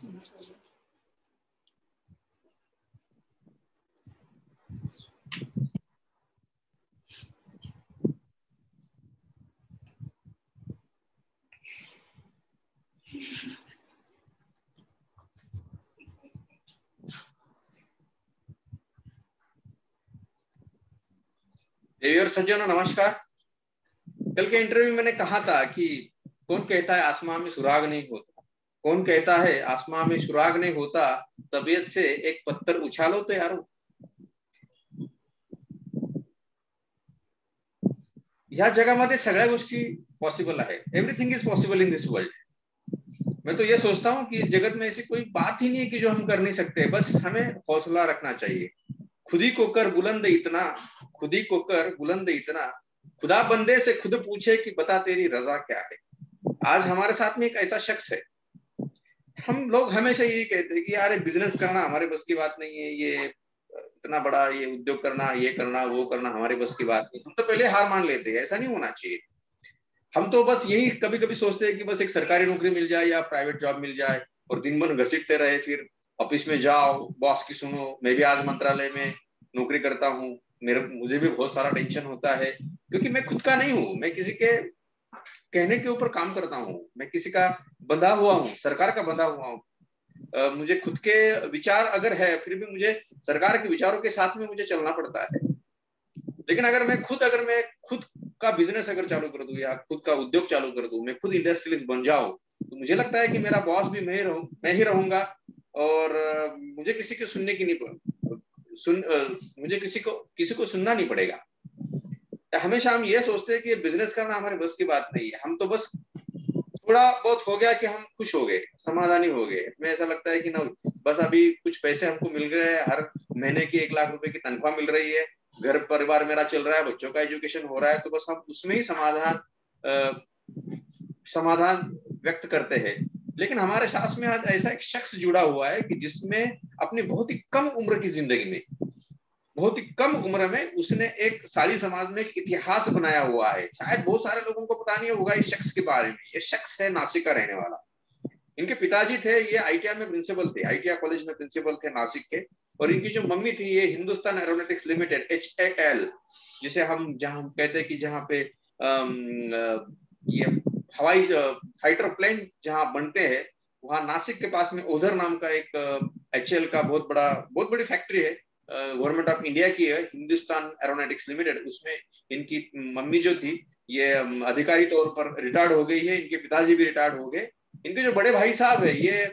देवी और सज्जनों नमस्कार। कल के इंटरव्यू में मैंने कहा था कि कौन कहता है आसमान में सुराग नहीं होता, कौन कहता है आसमान में सुराग नहीं होता, तबीयत से एक पत्थर उछालो तो यारो। ह्या जगामध्ये सगळ्या गोष्टी पॉसिबल आहे। Everything is possible in this world. मैं तो ये सोचता हूँ कि इस जगत में ऐसी कोई बात ही नहीं है कि जो हम कर नहीं सकते, बस हमें हौसला रखना चाहिए। खुदी को कर बुलंद इतना, खुदी को कर बुलंद इतना, खुदा बंदे से खुद पूछे कि बता तेरी रजा क्या है। आज हमारे साथ में एक ऐसा शख्स है। हम लोग हमेशा यही कहते हैं कि यार बिजनेस करना हमारे बस की बात नहीं है, ये इतना बड़ा ये उद्योग करना, ये करना, वो करना हमारे बस की बात नहीं। हम तो पहले हार मान लेते हैं, ऐसा नहीं होना चाहिए। हम तो बस यही कभी कभी सोचते हैं कि बस एक सरकारी नौकरी मिल जाए या प्राइवेट जॉब मिल जाए और दिन भर घसीटते रहे, फिर ऑफिस में जाओ, बॉस की सुनो। मैं भी आज मंत्रालय में नौकरी करता हूँ, मुझे भी बहुत सारा टेंशन होता है, क्योंकि मैं खुद का नहीं हूँ, मैं किसी के कहने के ऊपर काम करता हूँ, मैं किसी का बंधा हुआ हूँ, सरकार का बंधा हुआ हूँ। मुझे खुद के विचार अगर है, फिर भी मुझे सरकार के विचारों के साथ में मुझे चलना पड़ता है। लेकिन अगर मैं खुद का बिजनेस अगर चालू कर दूं या खुद का उद्योग चालू कर दूं, मैं खुद इंडस्ट्रियलिस्ट बन जाऊं, तो मुझे लगता है कि मेरा बॉस भी मैं ही रहूंगा और मुझे किसी की सुनने की नहीं मुझे किसी को सुनना नहीं पड़ेगा। हमेशा हम ये सोचते हैं कि बिजनेस करना हमारे बस की बात नहीं है। हम तो बस थोड़ा बहुत हो गया कि हम खुश हो गए, समाधानी हो गए। हमें ऐसा लगता है कि ना बस अभी कुछ पैसे हमको मिल रहे हैं, हर महीने की 1 लाख रुपए की तनख्वाह मिल रही है, घर परिवार मेरा चल रहा है, बच्चों का एजुकेशन हो रहा है, तो बस हम उसमें ही समाधान व्यक्त करते हैं। लेकिन हमारे साथ में आज ऐसा एक शख्स जुड़ा हुआ है कि जिसमें अपनी बहुत ही कम उम्र की जिंदगी में, बहुत ही कम उम्र में उसने एक साड़ी समाज में एक इतिहास बनाया हुआ है। शायद बहुत सारे लोगों को पता नहीं होगा इस शख्स के बारे में। ये शख्स है नासिक का रहने वाला। इनके पिताजी थे, ये आईटीआई में प्रिंसिपल थे, आईटीआई कॉलेज में प्रिंसिपल थे नासिक के। और इनकी जो मम्मी थी, ये हिंदुस्तान एरोनॉटिक्स लिमिटेड HAL, जिसे हम जहां हम कहते हैं कि जहां पे ये हवाई फाइटर प्लेन जहां बनते हैं, वहां नासिक के पास में ओझर नाम का एक HAL का बहुत बड़ी फैक्ट्री है, गवर्नमेंट ऑफ इंडिया की है, हिंदुस्तान एरोनॉटिक्स लिमिटेड। उसमें इनकी मम्मी जो थी, ये अधिकारी तौर पर रिटायर्ड हो गई है, इनके पिताजी भी रिटायर्ड हो गए। इनके जो बड़े भाई साहब है, ये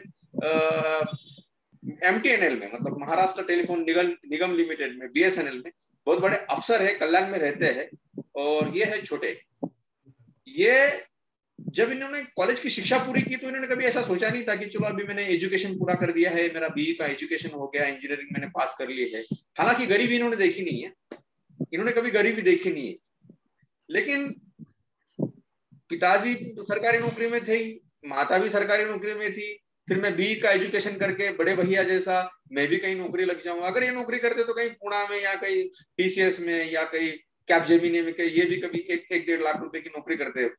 MTNL में, मतलब महाराष्ट्र टेलीफोन निगम लिमिटेड में, BSNL में बहुत बड़े अफसर है, कल्याण में रहते हैं। और ये है छोटे। ये जब इन्होंने कॉलेज की शिक्षा पूरी की तो इन्होंने कभी ऐसा सोचा नहीं था कि चलो अभी मैंने एजुकेशन पूरा कर दिया है, मेरा BE का एजुकेशन हो गया, इंजीनियरिंग मैंने पास कर ली है। हालांकि गरीबी इन्होंने देखी नहीं है, इन्होंने कभी गरीबी देखी नहीं है। लेकिन पिताजी तो सरकारी नौकरी में थे ही, माता भी सरकारी नौकरी में थी। फिर मैं BE का एजुकेशन करके बड़े भैया जैसा मैं भी कहीं नौकरी लग जाऊंगा। अगर ये नौकरी करते तो कहीं पुणे में या कहीं TCS में या कहीं कैपजेमिनी में, कहीं ये भी कभी 1-1.5 लाख रुपए की नौकरी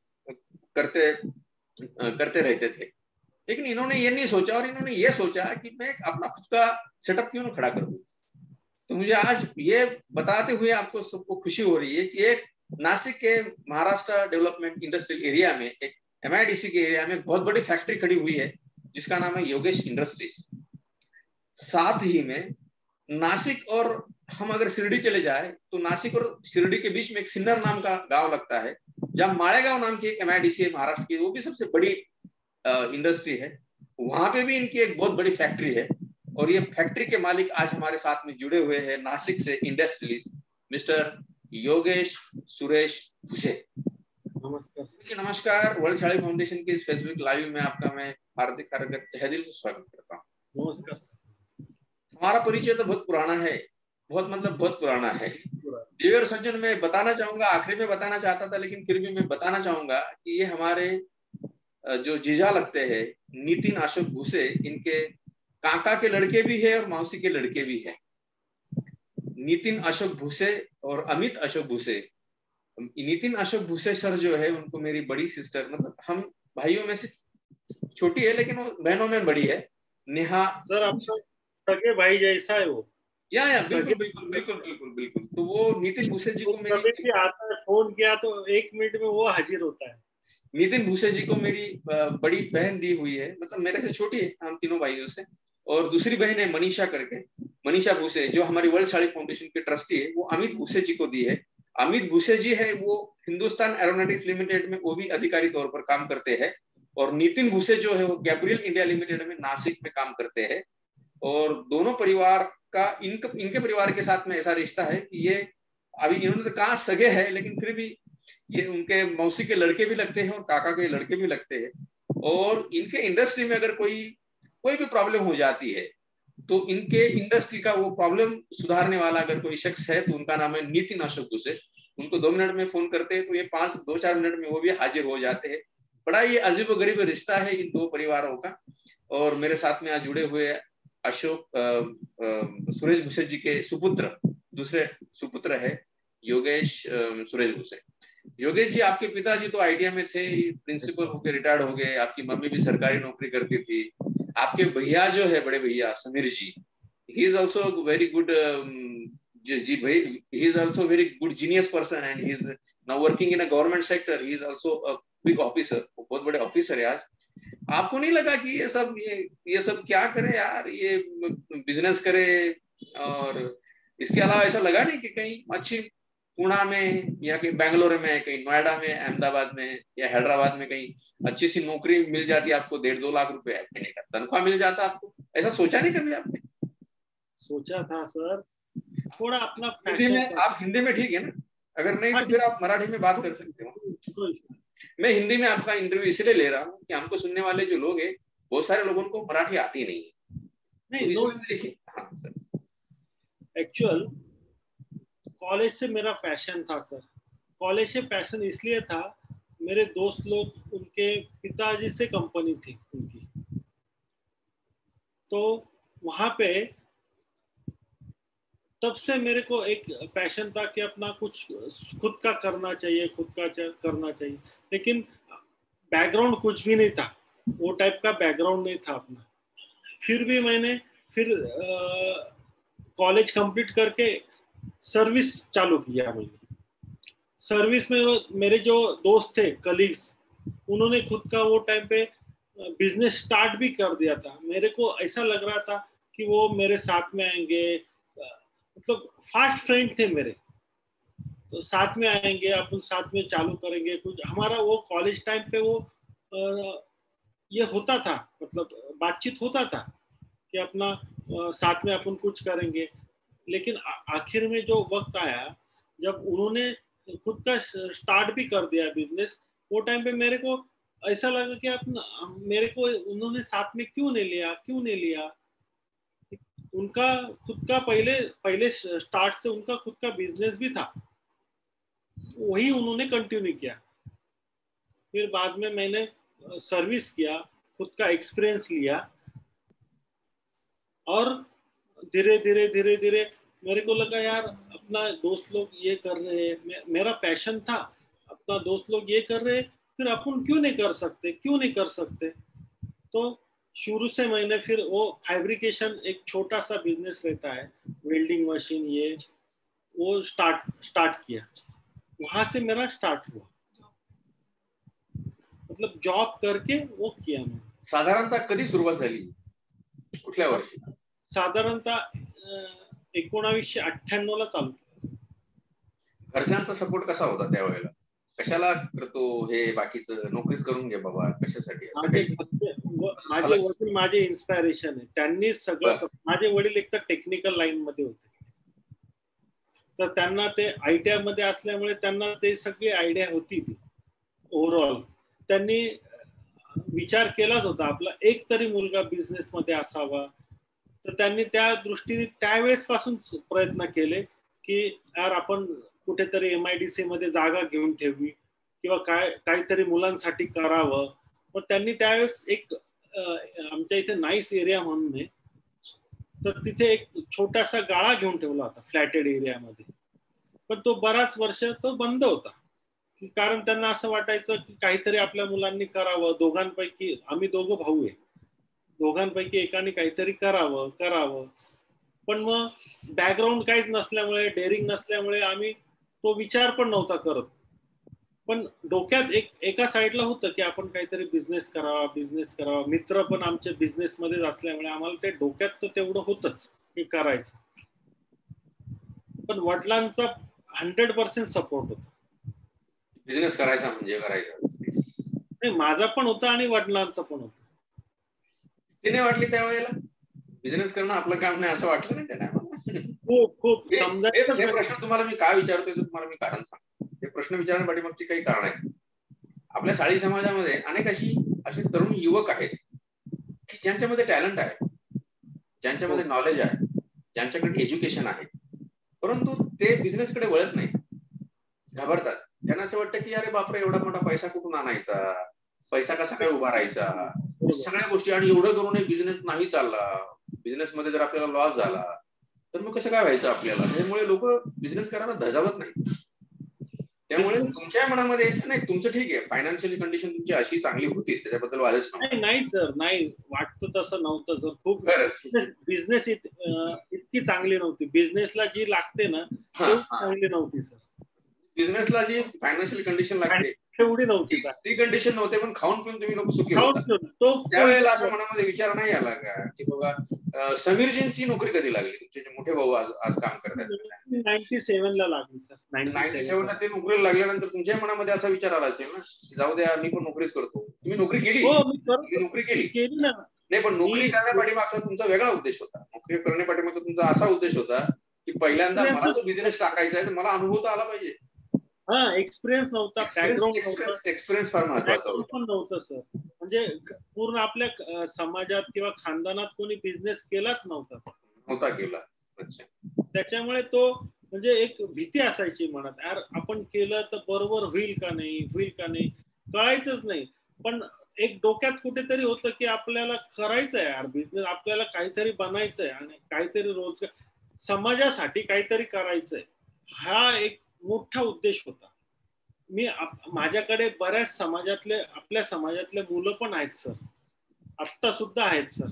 करते रहते थे। लेकिन इन्होंने ये नहीं सोचा, और इन्होंने ये सोचा कि मैं अपना खुद का सेटअप क्यों ना खड़ा कर दूं। तो मुझे आज ये बताते हुए आपको सबको खुशी हो रही है कि एक नासिक के महाराष्ट्र डेवलपमेंट इंडस्ट्रियल एरिया में, एक MIDC के एरिया में बहुत बड़ी फैक्ट्री खड़ी हुई है जिसका नाम है योगेश इंडस्ट्रीज। साथ ही में नासिक और हम अगर शिरडी चले जाए तो नासिक और शिरडी के बीच में एक सिन्नर नाम का गांव लगता है, जहां माळेगांव नाम की एक MIDC है महाराष्ट्र की, वो भी सबसे बड़ी इंडस्ट्री है। वहां पे भी इनकी एक बहुत बड़ी फैक्ट्री है। और ये फैक्ट्री के मालिक आज हमारे साथ में जुड़े हुए हैं नासिक से इंडस्ट्रियलिस्ट मिस्टर योगेश सुरेश भुसे। नमस्कार। नमस्कार। वर्ल्ड साड़ी फाउंडेशन के इस फेसबुक लाइव में आपका मैं हार्दिक तहे दिल से स्वागत करता हूँ। नमस्कार। हमारा परिचय तो बहुत पुराना है, बहुत पुराना है। देवर सज्जन, मैं बताना चाहूंगा, आखिरी में बताना चाहता था लेकिन फिर भी मैं बताना चाहूंगा कि ये हमारे जो जीजा लगते हैं नितिन अशोक भूसे, इनके काका के लड़के भी है और मौसी के लड़के भी है। नितिन अशोक भूसे और अमित अशोक भूसे। नितिन अशोक भूसे सर जो है, उनको मेरी बड़ी सिस्टर, मतलब हम भाइयों में से छोटी है लेकिन वो बहनों में बड़ी है, नेहा सर आपका सगे भाई जैसा है वो। या सगे बिल्कुल बिल्कुल बिल्कुल बिल्कुल बिल्कुल। तो वो नितिन भूसे जी वो को कभी मेरी, भी आता है, फोन किया तो 1 मिनट में वो हाजिर होता है। नितिन भूसे जी को मेरी बड़ी बहन दी हुई है, मतलब मेरे से छोटी है, हम तीनों भाइयों से। और दूसरी बहन है मनीषा करके, मनीषा भूसे, जो हमारी वर्ल्ड साड़ी फाउंडेशन के ट्रस्टी है, वो अमित भूसे जी को दी है। अमित भूसे जी है वो हिंदुस्तान एरोनॉटिक्स लिमिटेड में वो भी अधिकारी तौर पर काम करते हैं। और नितिन भूसे जो है वो गैब्रियल इंडिया लिमिटेड में नासिक में काम करते हैं। और दोनों परिवार का इनके परिवार के साथ में ऐसा रिश्ता है कि ये, अभी इन्होंने तो कहा सगे है, लेकिन फिर भी ये उनके मौसी के लड़के भी लगते हैं और काका के लड़के भी लगते हैं। और इनके इंडस्ट्री में अगर कोई कोई भी प्रॉब्लम हो जाती है, तो इनके इंडस्ट्री का वो प्रॉब्लम सुधारने वाला अगर कोई शख्स है तो उनका नाम है नितिन अशोक दुसे। उनको 2 मिनट में फोन करते हैं तो ये 2-4 मिनट में वो भी हाजिर हो जाते हैं। बड़ा ये अजीब गरीब रिश्ता है इन दो परिवारों का। और मेरे साथ में आज जुड़े हुए अशोक सुरेश भूसे जी के सुपुत्र, दूसरे सुपुत्र है योगेश सुरेश भूसे। योगेश जी, आपके पिताजी तो आइडिया में थे, प्रिंसिपल होके रिटायर्ड हो गए, आपकी मम्मी भी सरकारी नौकरी करती थी। आपके भैया जो है, बड़े भैया Sameer ji, he is also very good, जी भाई, he is also very good genius person and he is now working in a government sector. He is also a big officer, बहुत बड़े ऑफिसर है आज। आपको नहीं लगा कि ये सब क्या करे यार, ये बिजनेस करे? और इसके अलावा ऐसा लगा नहीं कि कहीं अच्छी पुणे में या कहीं बेंगलोर में, कहीं नोएडा में, अहमदाबाद में या हैदराबाद में कहीं अच्छी सी नौकरी मिल जाती, आपको 1.5-2 लाख रुपए महीने का तनख्वाह मिल जाता आपको? ऐसा सोचा नहीं कभी आपने? सोचा था सर, थोड़ा अपना हिंदी पैशन में, था। आप हिंदी में ठीक है ना? अगर नहीं हाँ तो ठीक फिर आप मराठी में बात कर सकते हो। है। मैं हिंदी में आपका इंटरव्यू इसलिए ले रहा हूँ कि हमको सुनने वाले जो लोग हैं, बहुत सारे लोगों को मराठी आती नहीं है। तो नहीं नो, इसमें देखिए, हाँ सर। एक्चुअल कॉलेज से मेरा पैशन था सर। कॉलेज से पैशन इसलिए था, मेरे दोस्त लोग, उनके पिताजी से कंपनी थी उनकी, तो वहां पे तब से मेरे को एक पैशन था कि अपना कुछ खुद का करना चाहिए, करना चाहिए। लेकिन बैकग्राउंड कुछ भी नहीं था, वो टाइप का बैकग्राउंड नहीं था अपना। फिर भी मैंने फिर कॉलेज कंप्लीट करके सर्विस चालू किया मैंने। सर्विस में मेरे जो दोस्त थे, कलीग्स, उन्होंने खुद का वो टाइम पे बिजनेस स्टार्ट भी कर दिया था। मेरे को ऐसा लग रहा था कि वो मेरे साथ में आएंगे, मतलब फास्ट फ्रेंड थे मेरे, तो साथ में आएंगे, अपन साथ में चालू करेंगे कुछ। हमारा वो कॉलेज टाइम पे वो ये होता था, मतलब बातचीत होता था कि अपना साथ में अपन कुछ करेंगे। लेकिन आखिर में जो वक्त आया, जब उन्होंने खुद का स्टार्ट भी कर दिया बिजनेस, वो टाइम पे मेरे को ऐसा लगा कि अपना, मेरे को उन्होंने साथ में क्यों नहीं लिया। उनका खुद का पहले पहले स्टार्ट से उनका खुद का बिजनेस भी था, वही उन्होंने कंटिन्यू किया। फिर बाद में मैंने सर्विस किया, खुद का एक्सपीरियंस लिया, और धीरे धीरे धीरे धीरे मेरे को लगा यार अपना दोस्त लोग ये कर रहे हैं, मेरा पैशन था, अपना दोस्त लोग ये कर रहे हैं, फिर अपन क्यों नहीं कर सकते। तो शुरू से मैंने फिर वो फैब्रिकेशन, एक छोटा सा बिजनेस रहता है, वेल्डिंग मशीन, ये वो स्टार्ट किया। वहां से मेरा स्टार्ट हुआ, मतलब जॉब करके वो किया मैंने। साधारणतः कधी सुरुवात झाली, कुठल्या वर्षी? साधारणतः 1998 ला चालू केलं. घरच्यांचा सपोर्ट कसा होता त्यावेळेला? कशाला करतो हे, बाकीचं नोकरीच करून घे बाबा, कशासाठी, असं माझे काही माझे वडील माझे इन्स्पायरेशन आहे. त्यांनी सगळं, माझे वडील एक तर टेक्निकल लाईन मध्ये होते, तर त्यांना ते आयटीआय मध्ये असल्यामुळे त्यांना ते सगळी आयडिया होती ती ओव्हरऑल. त्यांनी विचार केलाच होता आपला एक तरी मुलगा बिझनेस मध्ये असावा. तर त्यांनी त्या दृष्टीने त्यावेळेस पासून प्रयत्न केले की यार आपण कुठेतरी एमआयडीसी मध्ये जागा घेऊन ठेवली किंवा काहीतरी मुलांसाठी करावं. पण त्यांनी त्यावेळेस एक आमच्या इथे नाईस एरिया म्हणून आहे, तर तिथे एक छोटासा गाळा घेऊन ठेवला होता फ्लॅटेड एरियामध्ये. पण तो बराच वर्ष तो बंद होता, कारण त्यांना असं वाटायचं की काहीतरी आपल्या मुलांनी करावं. दोघांपैकी आम्ही दोघं भाऊ आहे, दोघांपैकी एकाने काहीतरी करावं. पण मग बॅकग्राऊंड काहीच नसल्यामुळे, डेअरिंग नसल्यामुळे आम्ही तो विचार पण नव्हता करत. पण डोक्यात एका साईडला होतं की आपण काहीतरी बिझनेस करावा. मित्र पण आमचे बिझनेसमध्येच असल्यामुळे आम्हाला ते डोक्यात तर तेवढं होतच की करायचं. पण वडिलांचा 100% सपोर्ट होता. बिझनेस करायचा म्हणजे करायचा. नाही, माझा पण होता आणि वडिलांचा पण होता. तिने वाटली त्यावेळेला बिझनेस करणं आपलं काम नाही असं वाटलं नाही त्या खूप हे प्रश्न तुम्हाला मी काय विचारतोय तुम्हाला मी कारण सांगतो. हे प्रश्न विचारण्यापाठीमागची काही कारण आहेत. आपल्या साळी समाजामध्ये अनेक असे तरुण युवक आहेत की ज्यांच्यामध्ये टॅलेंट आहे, ज्यांच्यामध्ये नॉलेज आहे, ज्यांच्याकडे एज्युकेशन आहे, परंतु ते बिझनेसकडे वळत नाही, घाबरतात. त्यांना असं वाटतं की अरे बापरे, एवढा मोठा पैसा कुठून आणायचा, पैसा कसा काय उभा राहायचा, सगळ्या गोष्टी, आणि एवढं करूनही बिझनेस नाही चालला, बिझनेस मध्ये जर आपल्याला लॉस झाला तर मग कसं काय व्हायचं आपल्याला. त्यामुळे लोक बिझनेस करायला धजावत नाही. त्यामुळे तुमच्या मनामध्ये नाही, तुमचं ठीक आहे, फायनान्शियल कंडिशन तुमची अशी चांगली होतीच, त्याच्याबद्दल वादच नाही सर, नाही वाटतं तसं नव्हतं सर. खूप बिझनेस इतकी चांगली नव्हती, बिझनेसला जी लागते ना चांगली नव्हती सर. बिझनेसला जी फायनान्शियल कंडिशन लागते तेवढी नव्हती, ती कंडिशन नव्हते, पण खाऊन पिऊन तुम्ही लोक सुखी होता. त्यावेळेला असं मनामध्ये विचार नाही आला का की बाबा समीरजींची नोकरी कधी लागली, तुमचे मोठे भाऊ आज काम करतात? 97 ला लागली सर. 97 ला ते नोकरीला लागल्यानंतर तुमच्या मनामध्ये असा विचार आला असेल ना की जाऊ द्या, मी पण नोकरीच करतो. तुम्ही नोकरी केली? नोकरी केली ना. नाही, पण नोकरी करण्यापाठीमागचा तुमचा वेगळा उद्देश होता. नोकरी करण्यापाठीमागचा तुमचा असा उद्देश होता की पहिल्यांदा मला जो बिझनेस टाकायचा आहे तर मला अनुभव तर आला पाहिजे. एक्सपिरियन्स नव्हता, बॅकग्राऊंड नव्हता, एक्सपिरियन्स फार महत्वाचा होता. पण नव्हतं सर. म्हणजे पूर्ण आपल्या समाजात किंवा खानदानात कोणी बिझनेस केलाच नव्हता केला. त्याच्यामुळे तो म्हणजे एक भीती असायची मनात, यार आपण केलं तर बरोबर होईल का नाही कळायचंच नाही. पण एक डोक्यात कुठेतरी होतं की आपल्याला करायचंय यार बिझनेस, आपल्याला काहीतरी बनायचंय आणि काहीतरी रोजगार, समाजासाठी काहीतरी करायचंय, हा एक मोठा उद्देश होता. माझ्याकडे बऱ्याच आपल्या समाजातले मुलं पण आहेत सर, आत्ता सुद्धा आहेत सर.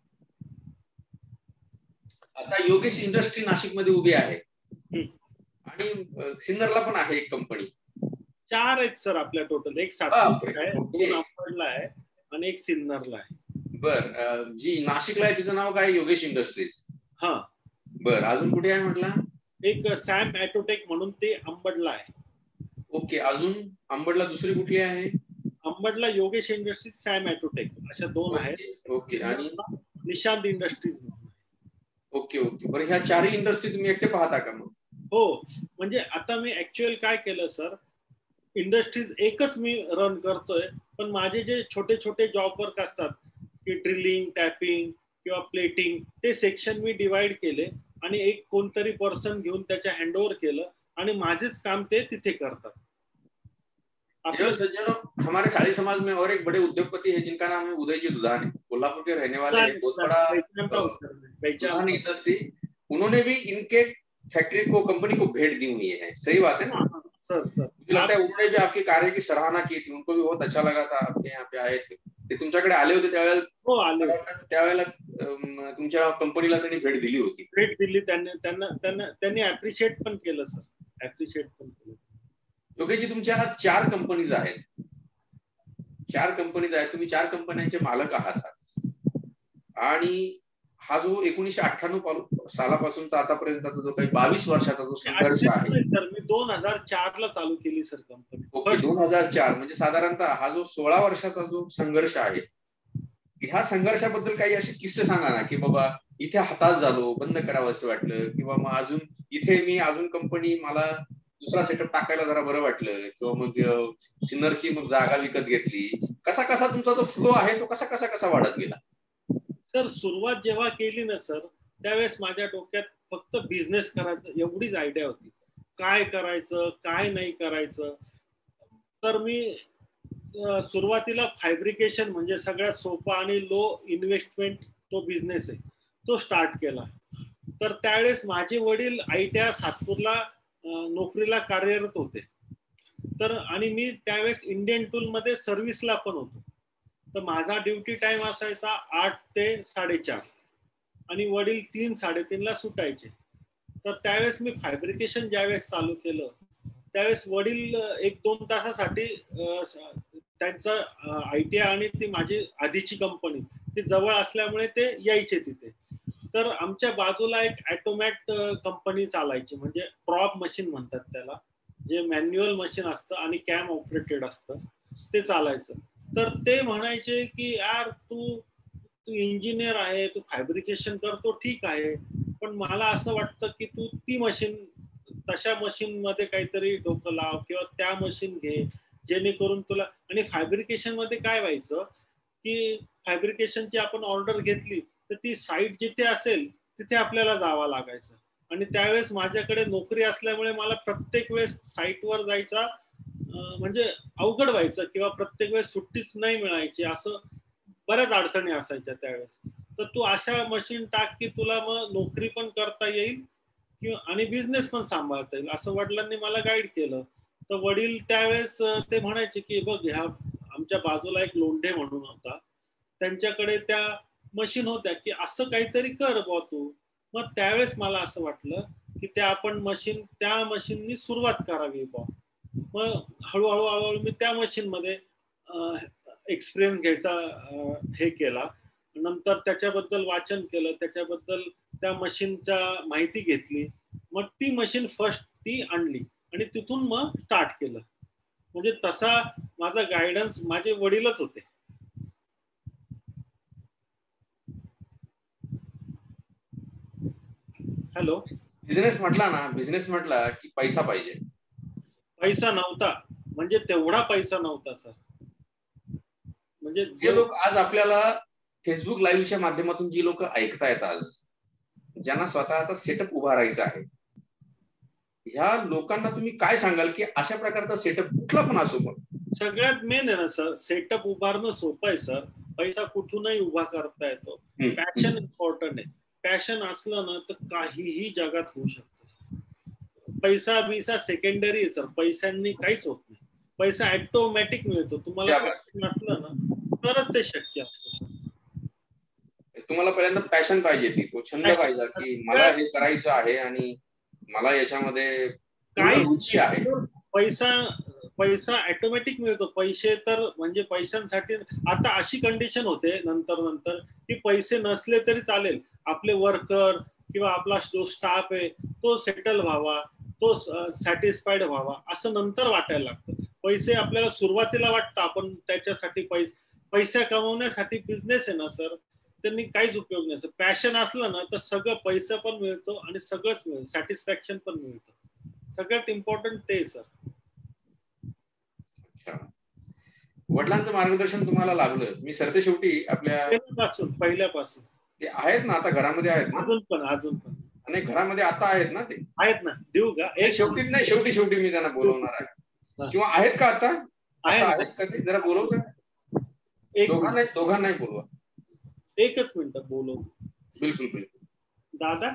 आता योगेश इंडस्ट्री नाशिक मध्ये उभी आहे आणि सिन्नरला पण आहे एक कंपनी. 4 आहेत सर आपल्या टोटल. एक सातपूरला आहे, 2 अंबडला आहे आणि एक सिन्नरला आहे. बर, जी नाशिकला आहे तिचं नाव काय? योगेश इंडस्ट्रीज. हा बर, अजून कुठे आहे म्हटलं? एक सॅम ॲटोटेक म्हणून ते अंबडला आहे. ओके, अजून अंबडला दुसरी कुठली आहे? अंबडला योगेश इंडस्ट्रीज, सॅम ॲटोटेक अशा 2 आहेत. ओके, आणि निशांत इंडस्ट्रीज. Okay okay. बरं, ह्या 4 इंडस्ट्री तुम्ही एकटे पाहता का मग? हो, म्हणजे आता मी ऍक्च्युअल काय केलं सर, इंडस्ट्रीज एकच मी रन करतोय, पण माझे जे छोटे छोटे जॉब वर्क असतात की ड्रिलिंग, टॅपिंग किंवा प्लेटिंग, ते सेक्शन मी डिवाइड केले आणि एक कोणतरी पर्सन घेऊन त्याच्या हँडओव्हर केलं आणि माझेच काम ते तिथे करतात. सज्जनों, हमारे साड़ी समाज में और एक बड़े उद्योगपति है जिनका नाम है उदयजी दुधान है, कोल्हापुर के रहने वाले हैं, बहुत बड़ा दुधान इंडस्ट्री। उन्होंने भी इनके फैक्ट्री को, कंपनी को भेंट दी हुई है। सही बात है ना सर? मुझे लगता है उन्होंने भी आपके कार्य की सराहना की थी, उनको भी बहुत अच्छा लगा था आपके यहाँ पे आए थे, ते तुमच्याकडे आले होते त्यावेळेला तुमच्या कंपनीला त्यांनी भेट दिली होती. भेट दिली त्यांनी ॲप्रिशिएट पण केलं सर, ॲप्रिशिएट पण केलं. योगेशजी, तुमच्या आज 4 कंपनीज आहेत. 4 कंपनीज आहेत, तुम्ही 4 कंपन्यांचे मालक आहात आणि हा जो 1998 सालापासूनचा आतापर्यंतचा जो काही 22 वर्षाचा जो संघर्ष आहे सर, मी 2004 ला चालू केली सर कंपनी. ओके, 2004 म्हणजे साधारणतः हा जो 16 वर्षाचा जो संघर्ष आहे, ह्या संघर्षाबद्दल काही असे किस्से सांगा ना की बाबा इथे हताश झालो, बंद करावं असं वाटलं, किंवा मग अजून इथे मी अजून कंपनी, मला दुसरा सेटअप टाकायला जरा बरं वाटलं, किंवा मग सिन्नरची मग जागा विकत घेतली. कसा कसा तुमचा जो फ्लो आहे तो कसा वाढत गेला? सर, सुरुवात जेव्हा केली ना सर, त्यावेळेस माझ्या डोक्यात फक्त बिझनेस करायचं एवढीच आयडिया होती. काय करायचं, काय नाही करायचं. तर मी सुरुवातीला फॅब्रिकेशन म्हणजे सगळ्यात सोपा आणि लो इन्व्हेस्टमेंट तो बिझनेस आहे, तो स्टार्ट केला. तर त्यावेळेस माझे वडील आयटीआय सातपूरला नोकरीला कार्यरत होते. तर आणि मी त्यावेळेस इंडियन टूल मध्ये सर्व्हिसला पण होतो. तर माझा ड्युटी टाइम असायचा 8 ते 4:30 आणि वडील 3-3:30ला सुटायचे. तर त्यावेळेस मी फॅब्रिकेशन ज्यावेळेस चालू केलं त्यावेळेस वडील 1-2 तासासाठी त्यांचं ITI आणि ती माझी आधीची कंपनी ती जवळ असल्यामुळे ते यायचे तिथे. तर आमच्या बाजूला एक ऑटोमॅट कंपनी चालायची, म्हणजे प्रॉप मशीन म्हणतात त्याला, जे मॅन्युअल मशीन असतं आणि कॅम ऑपरेटेड असतं ते चालायचं. तर ते म्हणायचे की यार तू इंजिनियर आहे, तू फॅब्रिकेशन करतो ठीक आहे, पण मला असं वाटतं की तू ती मशीन तशा मशीन मध्ये काहीतरी डोकं लाव किंवा त्या मशीन घे जेणेकरून तुला. आणि फॅब्रिकेशन मध्ये काय व्हायचं की फॅब्रिकेशनची आपण ऑर्डर घेतली तर ती साईट जिथे असेल तिथे आपल्याला जावं लागायचं. आणि त्यावेळेस माझ्याकडे नोकरी असल्यामुळे मला प्रत्येक वेळेस साईटवर जायचा म्हणजे अवघड व्हायचं किंवा प्रत्येक वेळेस सुट्टीच नाही मिळायची, असं बऱ्याच अडचणी असायच्या त्यावेळेस. तर तू अशा मशीन टाक की तुला मग नोकरी पण करता येईल किंवा आणि बिझनेस पण सांभाळता येईल, असं वडिलांनी मला गाईड केलं. तर वडील त्यावेळेस ते म्हणायचे की बघ ह्या आमच्या बाजूला एक लोंढे म्हणून होता, त्यांच्याकडे त्या मशीन होत्या की असं काहीतरी कर बुवा तू. मग त्यावेळेस मला असं वाटलं की त्या मशीननी सुरुवात करावी बुवा. मग हळूहळू मी त्या मशीन मध्ये एक्सपिरियन्स घ्यायचा हे केला. नंतर त्याच्याबद्दल वाचन केलं, त्याच्याबद्दल त्या मशीनच्या माहिती घेतली. मग ती मशीन फर्स्ट ती आणली आणि तिथून मग स्टार्ट केलं. म्हणजे तसा माझा गायडन्स माझे वडीलच होते. हॅलो. बिझनेस म्हटला ना, बिझनेस म्हटला की पैसा पाहिजे. पैसा नव्हता, म्हणजे तेवढा पैसा नव्हता सर. म्हणजे जे लोक आज आपल्याला फेसबुक लाईव्हच्या माध्यमातून जी लोक ऐकतायत आज, ज्यांना स्वतःचा सेटअप उभारायचा आहे, ह्या लोकांना तुम्ही काय सांगाल की अशा प्रकारचा सेटअप कुठला पण असो, पण सगळ्यात मेन आहे ना सर, सेटअप उभारणं सोपं आहे सर, पैसा कुठूनही उभा करता येतो. पॅशन इम्पॉर्टंट आहे. पॅशन असलं ना तर काहीही जगात होऊ शकतं. पैसा बिसा सेकंडरी आहे सर, पैशांनी काहीच होत नाही. पैसा ऑटोमॅटिक मिळतो. तुम्हाला पॅशन असलं ना तरच ते शक्य असतं. तुम्हाला पहिल्यांदा पॅशन पाहिजे, ती तो छंद पाहिजे की मला हे करायचं आहे आणि मला याच्यामध्ये पूर्ण रुची आहे. पैसा ऑटोमॅटिक मिळतो. पैसे तर म्हणजे पैशांसाठी आता अशी कंडिशन होते नंतर की पैसे नसले तरी चालेल, आपले वर्कर किंवा आपला जो स्टाफ आहे तो सेटल व्हावा, तो सॅटिस्फाईड व्हावा असं नंतर वाटायला लागतं. पैसे आपल्याला सुरुवातीला वाटतं आपण त्याच्यासाठी पैसा कमवण्यासाठी बिझनेस आहे ना सर, त्यांनी काहीच उपयोग नाही. पॅशन असलं ना तर सगळं पैसा पण मिळतो आणि सगळंच मिळतं, सॅटिस्फॅक्शन पण मिळतं. सगळ्यात इम्पॉर्टंट ते सर. वडिलांचं मार्गदर्शन तुम्हाला लागलं, मी सरते शेवटी आपल्या पहिल्यापासून ते आहेत ना, आता घरामध्ये आहेत ना, अजून पण आणि घरामध्ये आता आहेत ना, ते आहेत ना. देऊ का एक शेवटी मी त्यांना बोलवणार आहे, किंवा आहेत का आता आहेत का ते, जरा बोलवता. दोघांनाही बोलवा. एकच मिनिट बोलव. बिलकुल दादा.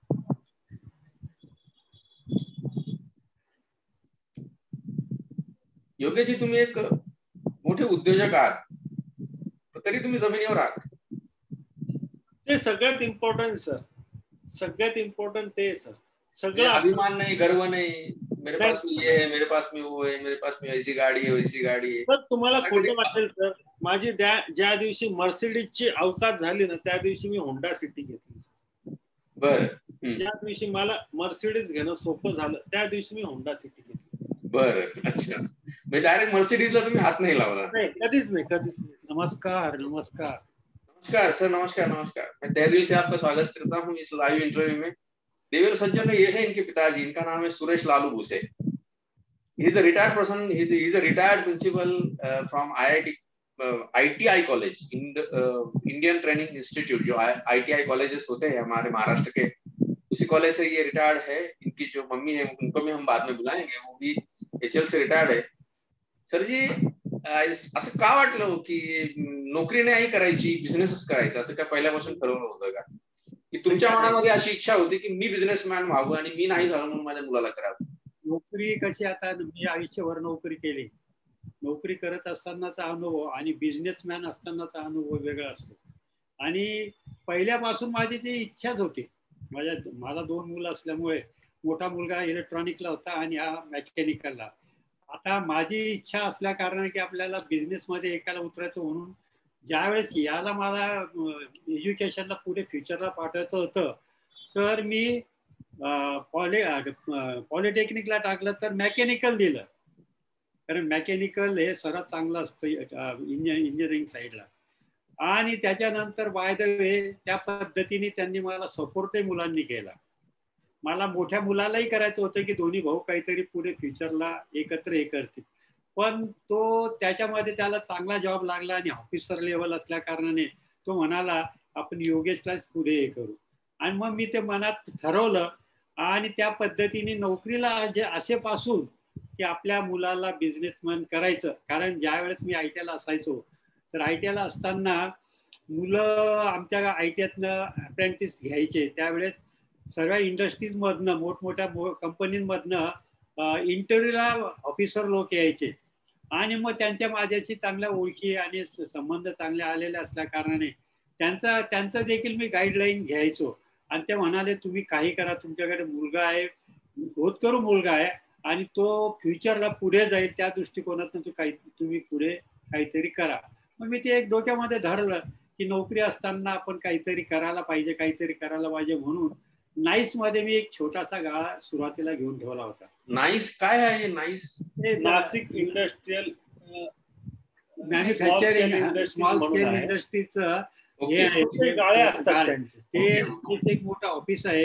योग्यजी, तुम्ही एक मोठे उद्योजक आहात, तरी तुम्ही जमिनीवर आहात. ते सगळ्यात इम्पॉर्टंट सर, सगळ्यात इम्पॉर्टंट ते सर. सगळं अभिमान नाही, गर्व नाही, मेरे पास में ये है, मेरे पास में वो है, मेरे पास में ऐसी गाडी है, वैसी गाडी है. सर तुम्हाला खोटं वाटेल सर, माझी ज्या दिवशी मर्सिडीजची अवकाश झाली ना त्या दिवशी मी होंडा सिटी घेतली. बर. ज्या दिवशी मला मर्सिडीज घेणं सोपं झालं त्या दिवशी मी होंडा सिटी घेतली. बर, अच्छा. म्हणजे डायरेक्ट मर्सिडीजला तुम्ही हात नहीं लावला? नहीं, कधीच नहीं. नमस्कार सर, नमस्कार. मैं तहे दिल से आपका स्वागत करता हूँ इस लाइव इंटरव्यू में. देवेर सज्जन ये है इनके पिताजी, इनका नाम है सुरेश लालू भूसे. He is a retired person. He is a retired principal from ITI college, Indian training institute, जो ITI कॉलेजेस होते हैं हमारे महाराष्ट्र के, उसी कॉलेज से ये रिटायर्ड है. इनकी जो मम्मी है उनको भी हम बाद में बुलाएंगे, वो भी HL से रिटायर्ड है. सर जी, असं का वाटलं की नोकरी नाही करायची, बिझनेसच करायचा, असं काय पहिल्यापासून ठरवलं होतं का, की तुमच्या मनामध्ये अशी इच्छा होती की मी बिझनेसमॅन व्हावं आणि मी नाही झालं म्हणून माझ्या मुलाला करावं? नोकरी कशी, आता मी आयुष्यभर नोकरी केली, नोकरी करत असतानाचा अनुभव आणि बिझनेसमॅन असतानाचा अनुभव वेगळा असतो. आणि पहिल्यापासून माझी ती इच्छाच होती. मला 2 मुलं असल्यामुळे मोठा मुलगा इलेक्ट्रॉनिकला होता आणि हा मेकॅनिकलला. आता माझी इच्छा असल्या कारणाने की आपल्याला बिझनेसमध्ये एकाला उतरायचं म्हणून ज्यावेळेस याला मला एज्युकेशनला पुढे फ्युचरला पाठवायचं होतं, तर मी पॉलिटेक्निकला टाकलं, तर मेकॅनिकल दिलं. कारण मेकॅनिकल हे सर्वात चांगलं असतं इंजिनिअरिंग साईडला. आणि त्याच्यानंतर बाय द वे त्या पद्धतीने त्यांनी मला सपोर्टही मुलांनी केला. मला मोठ्या मुलालाही करायचं होतं की दोन्ही भाऊ काहीतरी पुढे फ्युचरला एकत्र हे करतील, पण तो त्याच्यामध्ये त्याला चांगला जॉब लागला आणि ऑफिसर लेवल असल्या कारणाने तो म्हणाला आपण योगेशलाच पुढे हे करू. आणि मग मी ते मनात ठरवलं आणि त्या पद्धतीने नोकरीला जे असेपासून की आपल्या मुलाला बिझनेसमॅन करायचं. कारण ज्या वेळेस मी ITI ला असायचो, तर ITI ला असताना मुलं आमच्या ITI-तनं अप्रेंटिस घ्यायचे. त्यावेळेस सर्व इंडस्ट्रीजमधनं मोठमोठ्या कंपनीमधनं इंटरव्ह्यूला ऑफिसर लोक यायचे आणि मग त्यांच्या माझ्याशी चांगल्या ओळखी आणि संबंध चांगले आलेले असल्या कारणाने त्यांचं देखील मी गाईडलाईन घ्यायचो. आणि ते म्हणाले तुम्ही काही करा, तुमच्याकडे मुलगा आहे, होतकरू मुलगा आहे आणि तो फ्युचरला पुढे जाईल, त्या दृष्टिकोनातून तुम्ही पुढे काहीतरी करा. मग मी ते एक डोक्यामध्ये धरलं की नोकरी असताना आपण काहीतरी करायला पाहिजे म्हणून नाईस मध्ये मी एक छोटासा गाळा सुरुवातीला घेऊन ठेवला होता. नाईस काय आहे? NICE Nashik industrial manufacturing small scale इंडस्ट्रीचं हे आहे, गाळे असतात त्यांचे. ते एक मोठं ऑफिस आहे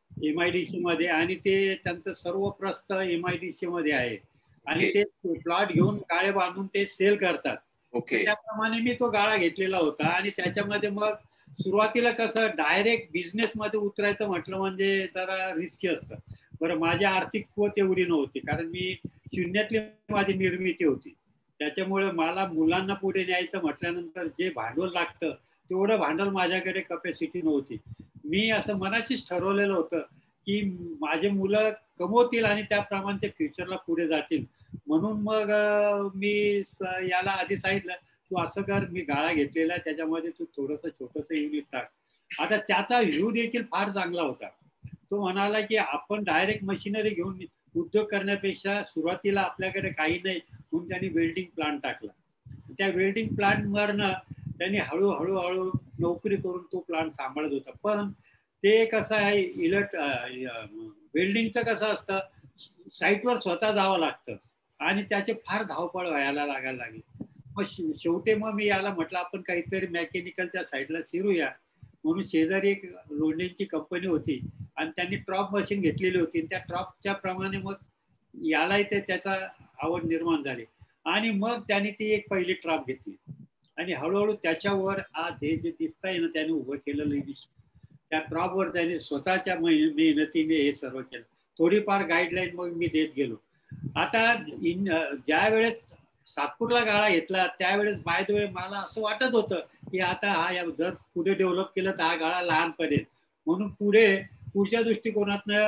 MIDC मध्ये आणि ते त्यांचं सर्व प्रस्थ MIDC मध्ये आहे आणि ते प्लॉट घेऊन गाळे बांधून ते सेल करतात. त्याप्रमाणे मी तो गाळा घेतलेला होता आणि त्याच्यामध्ये मग सुरुवातीला कसं डायरेक्ट बिझनेस मध्ये उतरायचं म्हटलं म्हणजे जरा रिस्की असतं. बरं, माझी आर्थिक कुवत एवढी नव्हती कारण मी शून्यातली माझी निर्मिती होती. त्याच्यामुळे मला मुलांना पुढे न्यायचं म्हटल्यानंतर जे भांडवल लागतं तेवढं भांडवल माझ्याकडे कपॅसिटी नव्हती. मी असं मनाचीच ठरवलेलं होतं की माझे मुलं कमवतील आणि त्याप्रमाणे ते फ्युचरला पुढे जातील. म्हणून मग मी याला आधी सांगितलं तू असं कर, मी गाळा घेतलेला त्याच्यामध्ये तू थोडंसं छोटंसं युनिट टाक. आता त्याचा व्ह्यू देखील फार चांगला होता. तो म्हणाला की आपण डायरेक्ट मशिनरी घेऊन उद्योग करण्यापेक्षा सुरुवातीला आपल्याकडे काही नाही म्हणून त्यांनी वेल्डिंग प्लांट टाकला. त्या वेल्डिंग प्लांटवरनं त्यांनी हळूहळू नोकरी करून तो प्लांट सांभाळत होता. पण ते कसं आहे, वेल्डिंगचं कसं असतं, साईटवर स्वतः जावं लागतं आणि त्याचे फार धावपळ व्हायला लागायला लागली. मग शेवटी मग मी याला म्हटलं आपण काहीतरी मेकॅनिकलच्या साईडला शिरूया. म्हणून शेजारी एक लोंढ्यांची कंपनी होती आणि त्यांनी ट्रॉप मशीन घेतलेली होती. त्या ट्रॉपच्या प्रमाणे मग यालाही त्याचा आवड निर्माण झाली आणि मग त्याने ती एक पहिली ट्रॉप घेतली आणि हळूहळू त्याच्यावर आज हे जे दिसत आहे ना त्याने उभं केलेलं त्या ट्रॉपवर त्याने स्वतःच्या मेहनतीने हे सर्व केलं. थोडीफार गाईडलाईन मग मी देत गेलो. आता ज्या वेळेस सातपूरला गाळा घेतला त्यावेळेस बाय द वे मला असं वाटत होतं की आता हा जर पुढे डेव्हलप केलं तर हा गाळा लहान पडेल. म्हणून पुढच्या दृष्टिकोनातनं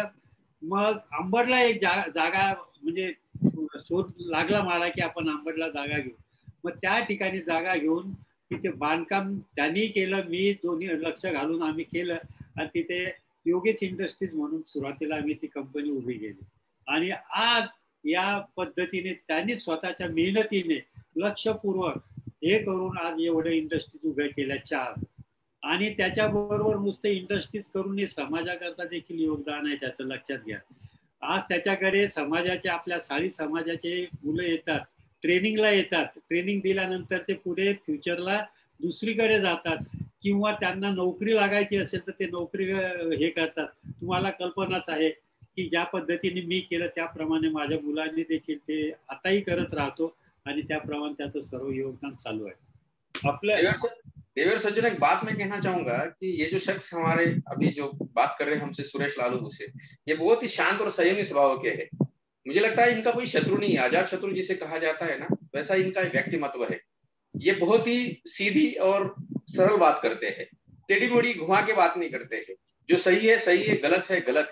मग अंबडला एक जागा म्हणजे शोध लागला मला की आपण अंबडला जागा घेऊ. मग त्या ठिकाणी जागा घेऊन तिथे बांधकाम त्यांनी केलं, मी दोन्ही लक्ष घालून आम्ही केलं आणि तिथे योगेश इंडस्ट्रीज म्हणून सुरुवातीला आम्ही ती कंपनी उभी केली. आणि आज या पद्धतीने त्यांनी स्वतःच्या मेहनतीने लक्षपूर्वक हे करून आज एवढ्या इंडस्ट्रीज उभ्या केल्या 4. आणि त्याच्याबरोबर नुसते इंडस्ट्रीज करून समाजाकरता देखील योगदान आहे त्याचं लक्षात घ्या. आज त्याच्याकडे समाजाचे आपल्या साळी समाजाचे मुलं येतात, ट्रेनिंगला येतात. ट्रेनिंग दिल्यानंतर ते पुढे फ्युचरला दुसरीकडे जातात किंवा त्यांना नोकरी लागायची असेल तर ते नोकरी हे करतात. तुम्हाला कल्पनाच आहे की ज्या पद्धतीने मी केलं त्याप्रमाणे माझ्या मुलांनी देखील ते आताही करत राहतो आणि त्याप्रमाणे त्याचं सर्व योगदान चालू आहे. आपल्या देवेर सज्जन, एक बात मैं कहना चाहूंगा कि ये जो शख्स हमारे अभी जो बात कर रहे हैं हमसे, सुरेश लालू से, ये बहुत ही शांत और संयमी स्वभाव के है. मुझे लगता है इनका कोई शत्रु नहीं है, अजात शत्रु जिसे कहा जाता है ना, वैसा इनका व्यक्तिमत्व है. ये बहुत ही सीधी और सरल बात करते हैं, टेढ़ी मेढ़ी घुमा के बात नहीं करते हैं. जो सही है सही है, गलत है गलत है.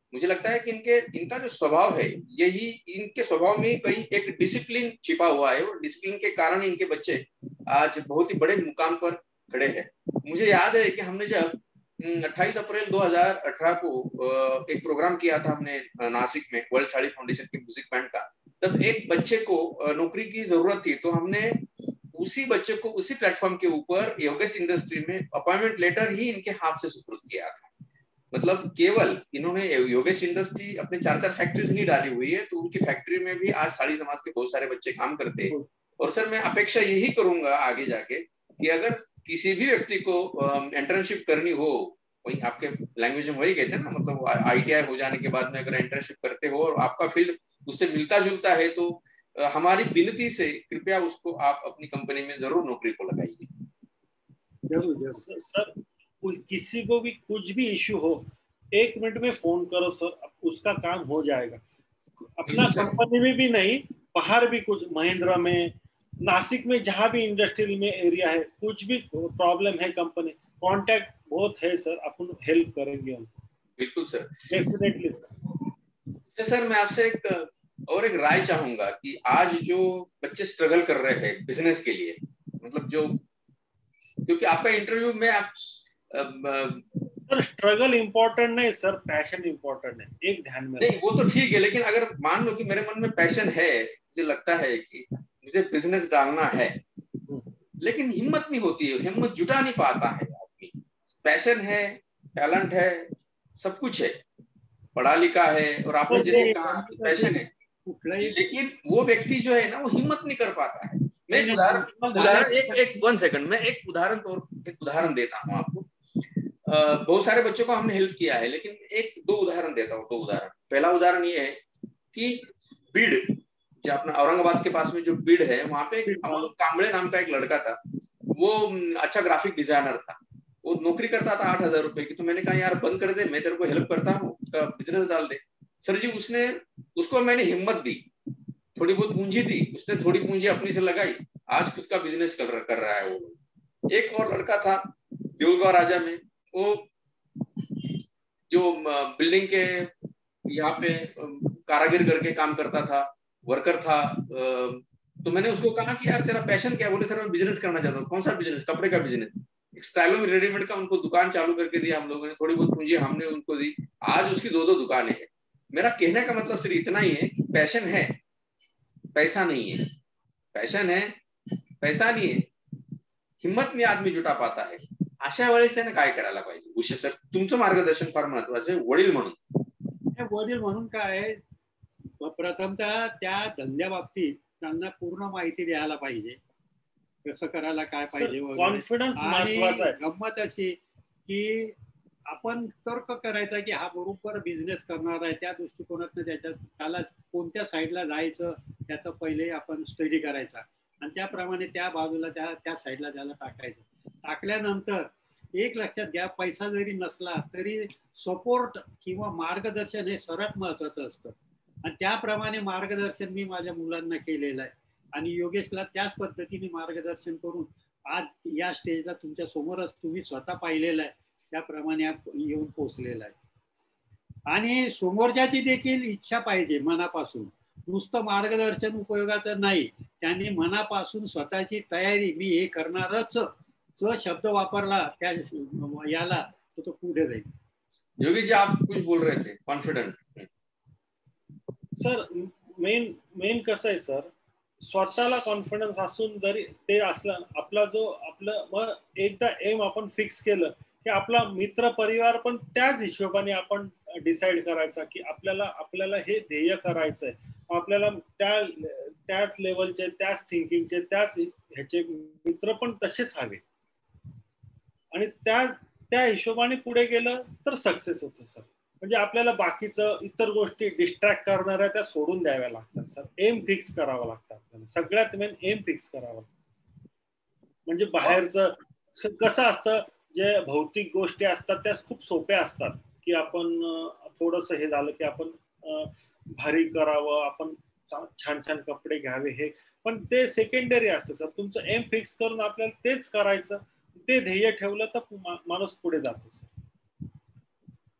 मुझे लगता है कि इनका जो स्वभाव है, यही इनके स्वभाव में कहीं एक डिसिप्लिन छिपा हुआ है, और डिसिप्लिन के कारण इनके बच्चे आज बहुत ही बड़े मुकाम पर खड़े हैं। मुझे याद है कि हमने जब 28 अप्रैल 2018 को एक प्रोग्राम किया था हमने नासिक में, वर्ल्ड साड़ी फाउंडेशन के म्यूजिक बैंड का, तब एक बच्चे को नौकरी की जरूरत थी, तो हमने उसी बच्चे को उसी प्लेटफॉर्म के ऊपर योगेश इंडस्ट्री में अपॉइंटमेंट लेटर ही इनके हाथ से सुपुर्द किया था। मतलब केवल इन्होंने योगेश इंडस्ट्री अपने 4 फैक्ट्रीज नहीं डाली हुई है, तो उनकी फैक्ट्री में भी आज साड़ी समाज के बहुत सारे बच्चे काम करते हैं। और सर मैं अपेक्षा यही करूंगा आगे जाके कि अगर किसी भी व्यक्ति को इंटर्नशिप करनी हो, वही आपके लैंग्वेज में वही कहते हैं ना, मतलब ITI हो जाने के बाद में अगर इंटर्नशिप करते हो और आपका फील्ड उससे मिलता जुलता है, तो हमारी विनती से कृपया उसको आप अपनी कंपनी में जरूर नौकरी को लगाइए। जरूर सर, किसी को भी कुछ भी इश्यू हो 1 मिनट में फोन करो सर, उसका काम हो जाएगा। अपना कंपनी में भी नहीं, बाहर भी कुछ महिंद्रा में, नासिक में, जहां भी इंडस्ट्रियल में एरिया है, कुछ भी प्रॉब्लम है कंपनी, कांटेक्ट बहुत है सर, अपन हेल्प करेंगे उनको। बिल्कुल सर, डेफिनेटली सर। सर मैं आपसे एक राय चाहूंगा कि आज जो बच्चे स्ट्रगल कर रहे हैं बिजनेस के लिए, मतलब जो, क्योंकि आपका इंटरव्यू में आप सर स्ट्रगल इम्पोर्टेंट नहीं सर, पैशन इम्पोर्टेंट है, एक ध्यान में नहीं, वो तो ठीक है, लेकिन अगर मान लो कि मेरे मन में पैशन है, मुझे लगता है कि मुझे बिजनेस डालना है, लेकिन हिम्मत नहीं होती है, हिम्मत जुटा नहीं पाता है आदमी। पैशन है, टैलेंट है, सब कुछ है, पढ़ा लिखा है, और आपने जैसे कहा कि पैशन है, लेकिन वो व्यक्ति जो है ना, वो हिम्मत नहीं कर पाता है। मैं एक 1 सेकंड, मैं एक उदाहरण देता हूँ आपको। बहुत सारे बच्चों को हमने हेल्प किया है, लेकिन 2 उदाहरण देता हूँ। 2 उदाहरण। पहला उदाहरण ये है कि बीड़, जो अपना औरंगाबाद के पास में जो बीड़ है, वहां पे अमोल कांबळे नाम का एक लड़का था, वो अच्छा ग्राफिक डिजाइनर था, वो नौकरी करता था 8,000 रुपए की। तो मैंने कहा यार बंद कर दे, मैं तेरे को हेल्प करता हूँ, उसका बिजनेस डाल दे। सर जी उसको मैंने हिम्मत दी, थोड़ी बहुत पूंजी दी, उसने थोड़ी पूंजी अपनी से लगाई, आज खुद का बिजनेस कर रहा है वो। एक और लड़का था देऊलगांव राजा में, वो जो बिल्डिंग के यहाँ पे कारागिर करके काम करता था, वर्कर था। तो मैंने उसको कहा कि यार तेरा पैशन क्या है? बोले सर मैं बिजनेस करना चाहता हूँ। कौन सा बिजनेस? कपड़े का बिजनेस। एक स्टाइलो में रेडीमेड का उनको दुकान चालू करके दिया हम लोगों ने, थोड़ी बहुत पूंजी हमने उनको दी, आज उसकी 2 दुकानें हैं। मेरा कहने का मतलब सिर्फ इतना ही है कि पैशन है, पैसा नहीं है। पैशन है, पैसा नाही आहे, हिम्मत नाही आदमी जुटा पाता है। अशा वेळेस त्याने काय करायला पाहिजे? उषा सर, तुमचं मार्गदर्शन फार महत्वाचं आहे वडील म्हणून। वडील म्हणून काय, प्रथमतः त्या धंद्या बाबतीत त्यांना पूर्ण माहिती द्यायला पाहिजे, कसं करायला काय पाहिजे वगैरे। कॉन्फिडन्स महत्वाचा आहे। गंमत अशी की आपण तर्क करायचा की हा बरोबर बिझनेस करणार आहे, त्या दृष्टिकोनातून त्याला कोणत्या साईडला जायचं त्याचं पहिले आपण स्टडी करायचा, आणि त्याप्रमाणे त्या बाजूला त्या साईडला त्याला टाकायचं। टाकल्यानंतर एक लक्षात घ्या, पैसा जरी नसला तरी सपोर्ट किंवा मार्गदर्शन हे सर्वात महत्वाचं असतं, आणि त्याप्रमाणे मार्गदर्शन मी माझ्या मुलांना केलेलं आहे, आणि योगेशला त्याच पद्धतीने मार्गदर्शन करून आज या स्टेजला तुमच्या समोरच तुम्ही स्वतः पाहिलेलं आहे, त्याप्रमाणे येऊन पोहोचलेला आहे। आणि समोरच्याची देखील इच्छा पाहिजे मनापासून, नुसतं मार्गदर्शन उपयोगाचं नाही, त्यांनी मनापासून स्वतःची तयारी, मी हे करणारच जो शब्द वापरला त्या याला, तो पुढे जाईल। योगी जी आप कुछ बोल रहे थे, कॉन्फिडेंट सर। मेन कसं आहे सर, स्वतःला कॉन्फिडन्स असून जरी ते असलं, आपलं मग एकदा एम आपण फिक्स केलं की आपला मित्र परिवार पण त्याच हिशोबाने आपण डिसाइड करायचा की आपल्याला हे ध्येय करायचंय, आपल्याला त्याच लेवलचे, त्याच थिंकिंगचे, त्याच ह्याचे मित्र पण तसेच हवे, आणि त्या हिशोबाने पुढे गेलं तर सक्सेस होतं सर। म्हणजे आपल्याला बाकीचं इतर गोष्टी डिस्ट्रॅक्ट करणाऱ्या त्या सोडून द्याव्या लागतात सर। एम फिक्स करावं लागतं आपल्याला, सगळ्यात मेन एम फिक्स करावं लागतं। म्हणजे बाहेरचं कसं असतं, जे भौतिक गोष्टी असतात त्या खूप सोप्या असतात की आपण थोडंसं हे झालं की आपण भारी करावं, आपण छान छान कपडे घ्यावे, हे पण ते सेकंडरी असतं सर। तुमचं एम फिक्स करून आपल्याला तेच करायचं, ते ध्येय ठेवलं तर माणूस पुढे जातो सर।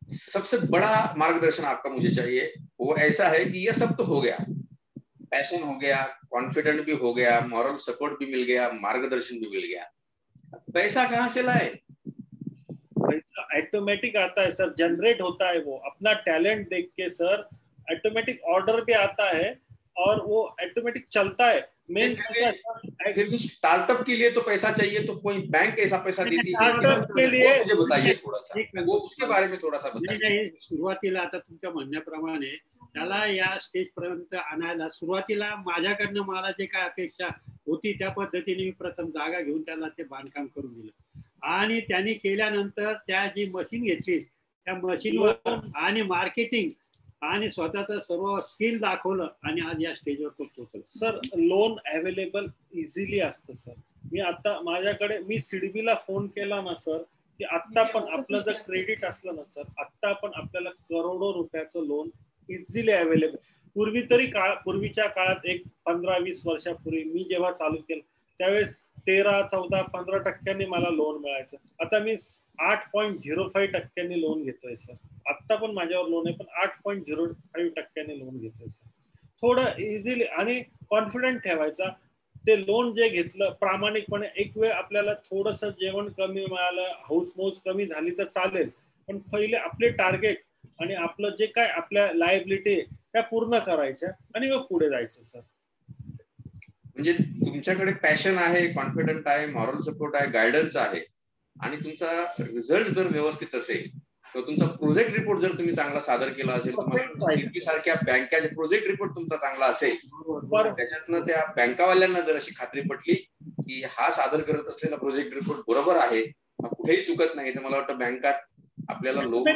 सबसे बड़ा मार्गदर्शन आपका मुझे चाहिए वो ऐसा है कि ये सब तो हो गया, पैशन हो गया, कॉन्फिडेंट भी हो गया, मॉरल सपोर्ट भी मिल गया, मार्गदर्शन भी मिल गया, पैसा कहाँ से लाए? पैसा ऑटोमेटिक आता है सर, जनरेट होता है, वो अपना टैलेंट देख के सर ऑटोमेटिक ऑर्डर भी आता है और वो ऑटोमेटिक चलता है। मेन फिर भी स्टार्टअप के लिए तो पैसा चाहिए, तो कोई बैंक ऐसा पैसा देती है? स्टार्टअप के लिए मुझे बताइए थोड़ा सा, वो उसके बारे में थोड़ा सा बताइए। सुरुवातीला आता तुमच्या म्हणण्याप्रमाणे त्याला या स्टेज पर्यंत आणायला सुरुवातीला माझ्याकडनं मला जे काय अपेक्षा होती त्या पद्धतीने मी प्रथम जागा घेऊन त्याला ते बांधकाम करून दिलं आणि त्यांनी केल्यानंतर त्या जी मशीन घेतली त्या मशीनवर आणि मार्केटिंग आणि स्वतःचं सर्व स्किल दाखवलं आणि आज या स्टेजवर तो पोहोचला. सर लोन अवेलेबल इझिली असतं सर. मी आता माझ्याकडे मी सिडबीला फोन केला ना सर की आत्ता पण आपलं जर क्रेडिट असलं ना सर आत्ता पण आपल्याला करोडो रुपयाचं लोन इझिली अवेलेबल. पूर्वीच्या काळात एक 15-20 वर्षापूर्वी मी जेव्हा चालू केलं त्यावेळेस 13-14-15% मला लोन मिळायचं. आता मी 8.05% लोन घेतोय सर. आत्ता पण माझ्यावर लोन आहे पण 8.05% लोन घेतोय सर. थोडं इझिली आणि कॉन्फिडंट ठेवायचा. ते लोन जे घेतलं प्रामाणिकपणे एक वेळ आपल्याला थोडंसं जेवण कमी मिळालं, हौसमौज कमी झाली तर चालेल, पण पहिले आपले टार्गेट आणि आपलं जे काय आपल्या लायबिलिटी त्या पूर्ण करायच्या आणि मग पुढे जायचं सर. म्हणजे तुमच्याकडे पॅशन आहे, कॉन्फिडंट आहे, मॉरल सपोर्ट आहे, गायडन्स आहे आणि तुमचा रिझल्ट जर व्यवस्थित असेल तर तुमचा प्रोजेक्ट रिपोर्ट जर तुम्ही चांगला सादर केला असेल, तुम्हाला सिडबी सारख्या बँकाचे प्रोजेक्ट रिपोर्ट तुमचा चांगला असेल, त्याच्यातनं त्या बँकावाल्यांना जर अशी खात्री पटली की हा सादर करत असलेला प्रोजेक्ट रिपोर्ट बरोबर आहे, हा कुठेही चुकत नाही, तर मला वाटतं बँकात आपल्याला लोन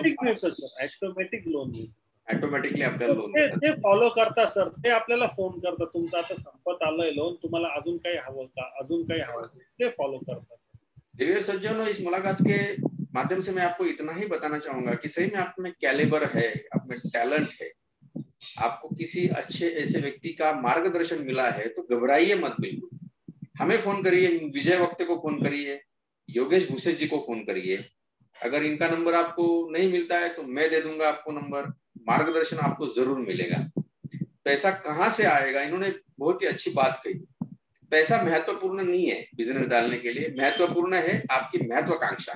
ऑटोमॅटिकली आपल्याला लोन ते फॉलो करतात सर. ते आपल्याला फोन करतात तुमचं आता संपत आलंय लोन, तुम्हाला अजून काही हवं का, अजून काही हवं, ते फॉलो करतात. प्रिय सज्जनों, इस मुलाकात के माध्यम से मैं आपको इतना ही बताना चाहूंगा कि सही में आप में कैलिबर है, आप में टैलेंट है, आपको किसी अच्छे ऐसे व्यक्ति का मार्गदर्शन मिला है तो घबराइए मत बिल्कुल. हमें फोन करिए, विजय वक्ते को फोन करिए, योगेश भूसे जी को फोन करिए. अगर इनका नंबर आपको नहीं मिलता है तो मैं दे दूंगा आपको नंबर. मार्गदर्शन आपको जरूर मिलेगा. पैसा कहाँ से आएगा, इन्होंने बहुत ही अच्छी बात कही. पैसा महत्वपूर्ण नहीं है बिजनेस डालने के लिए, महत्वपूर्ण है आपकी महत्वाकांक्षा,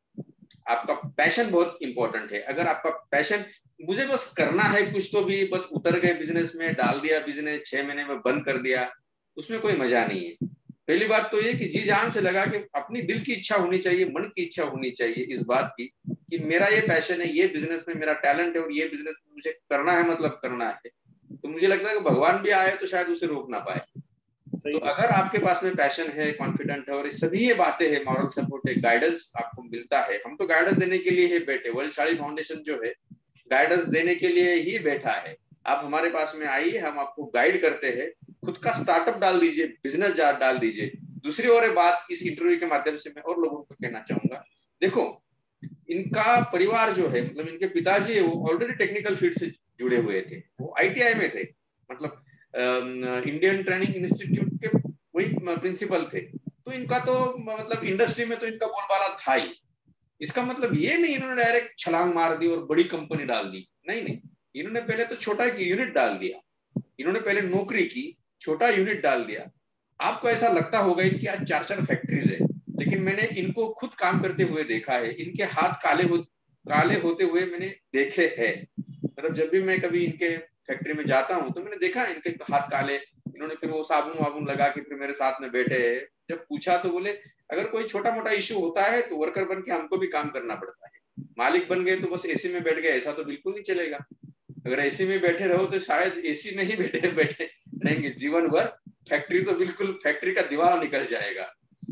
आपका पैशन बहुत इंपॉर्टेंट है. अगर आपका पैशन मुझे बस करना है कुछ तो भी बस उतर गए बिजनेस में, डाल दिया बिजनेस, 6 महीने में बंद कर दिया, उसमें कोई मजा नहीं है. पहली बात तो ये कि जी जान से लगा कि अपनी दिल की इच्छा होनी चाहिए, मन की इच्छा होनी चाहिए इस बात की कि मेरा ये पैशन है, ये बिजनेस में मेरा टैलेंट है और ये बिजनेस में मुझे करना है, मतलब करना है. तो मुझे लगता है कि भगवान भी आए तो शायद उसे रोक ना पाए. तो अगर आपके पास में पैशन है, कॉन्फिडेंट है और सभी ये बातें हैं, मॉरल सपोर्ट है, गाइडेंस आपको मिलता है, हम तो गाइडेंस देने के लिए ही बैठे. वर्ल्ड फाउंडेशन जो है गाइडेंस देने के लिए ही बैठा है. आप हमारे पास में आइए, हम आपको गाइड करते हैं. खुद का स्टार्टअप डाल दीजिए, बिजनेस डाल दीजिए. दूसरी और बात इस इंटरव्यू के माध्यम से मैं और लोगों को कहना चाहूंगा, देखो इनका परिवार जो है, मतलब इनके पिताजी वो ऑलरेडी टेक्निकल फील्ड से जुड़े हुए थे, वो ITI में थे, मतलब इंडियन ट्रेनिंग इंस्टीट्यूट के वही प्रिंसिपल थे. तो इनका तो मतलब इंडस्ट्री में तो इनका बोलबाला था ही. इसका मतलब ये नहीं इन्होंने डायरेक्ट छलांग मार दी और बड़ी कंपनी डाल दी, नहीं. इन्होंने पहले तो छोटा एक यूनिट डाल दिया. इन्होंने पहले नौकरी की, छोटा यूनिट डाल दिया. आपको ऐसा लगता होगा इनकी आज 4 फैक्ट्रीज है, लेकिन मैंने इनको खुद काम करते हुए देखा है. इनके हाथ काले होते हुए मैंने देखे हैं. मतलब जब भी मैं कभी इनके फैक्ट्री में जाता हूँ तो मैंने देखा इनके हाथ काले. इन्होंने फिर वो साबुन वाबुन लगा के फिर मेरे साथ में बैठे हैं. जब पूछा तो बोले अगर कोई छोटा मोटा इश्यू होता है तो वर्कर बन के हमको भी काम करना पड़ता है. मालिक बन गए तो बस एसी में बैठ गए, ऐसा तो बिल्कुल नहीं चलेगा. अगर एसी में बैठे रहो तो शायद एसी में ही बैठे रहेंगे जीवन भर. फैक्ट्री तो बिल्कुल फैक्ट्री का दीवार निकल जाएगा.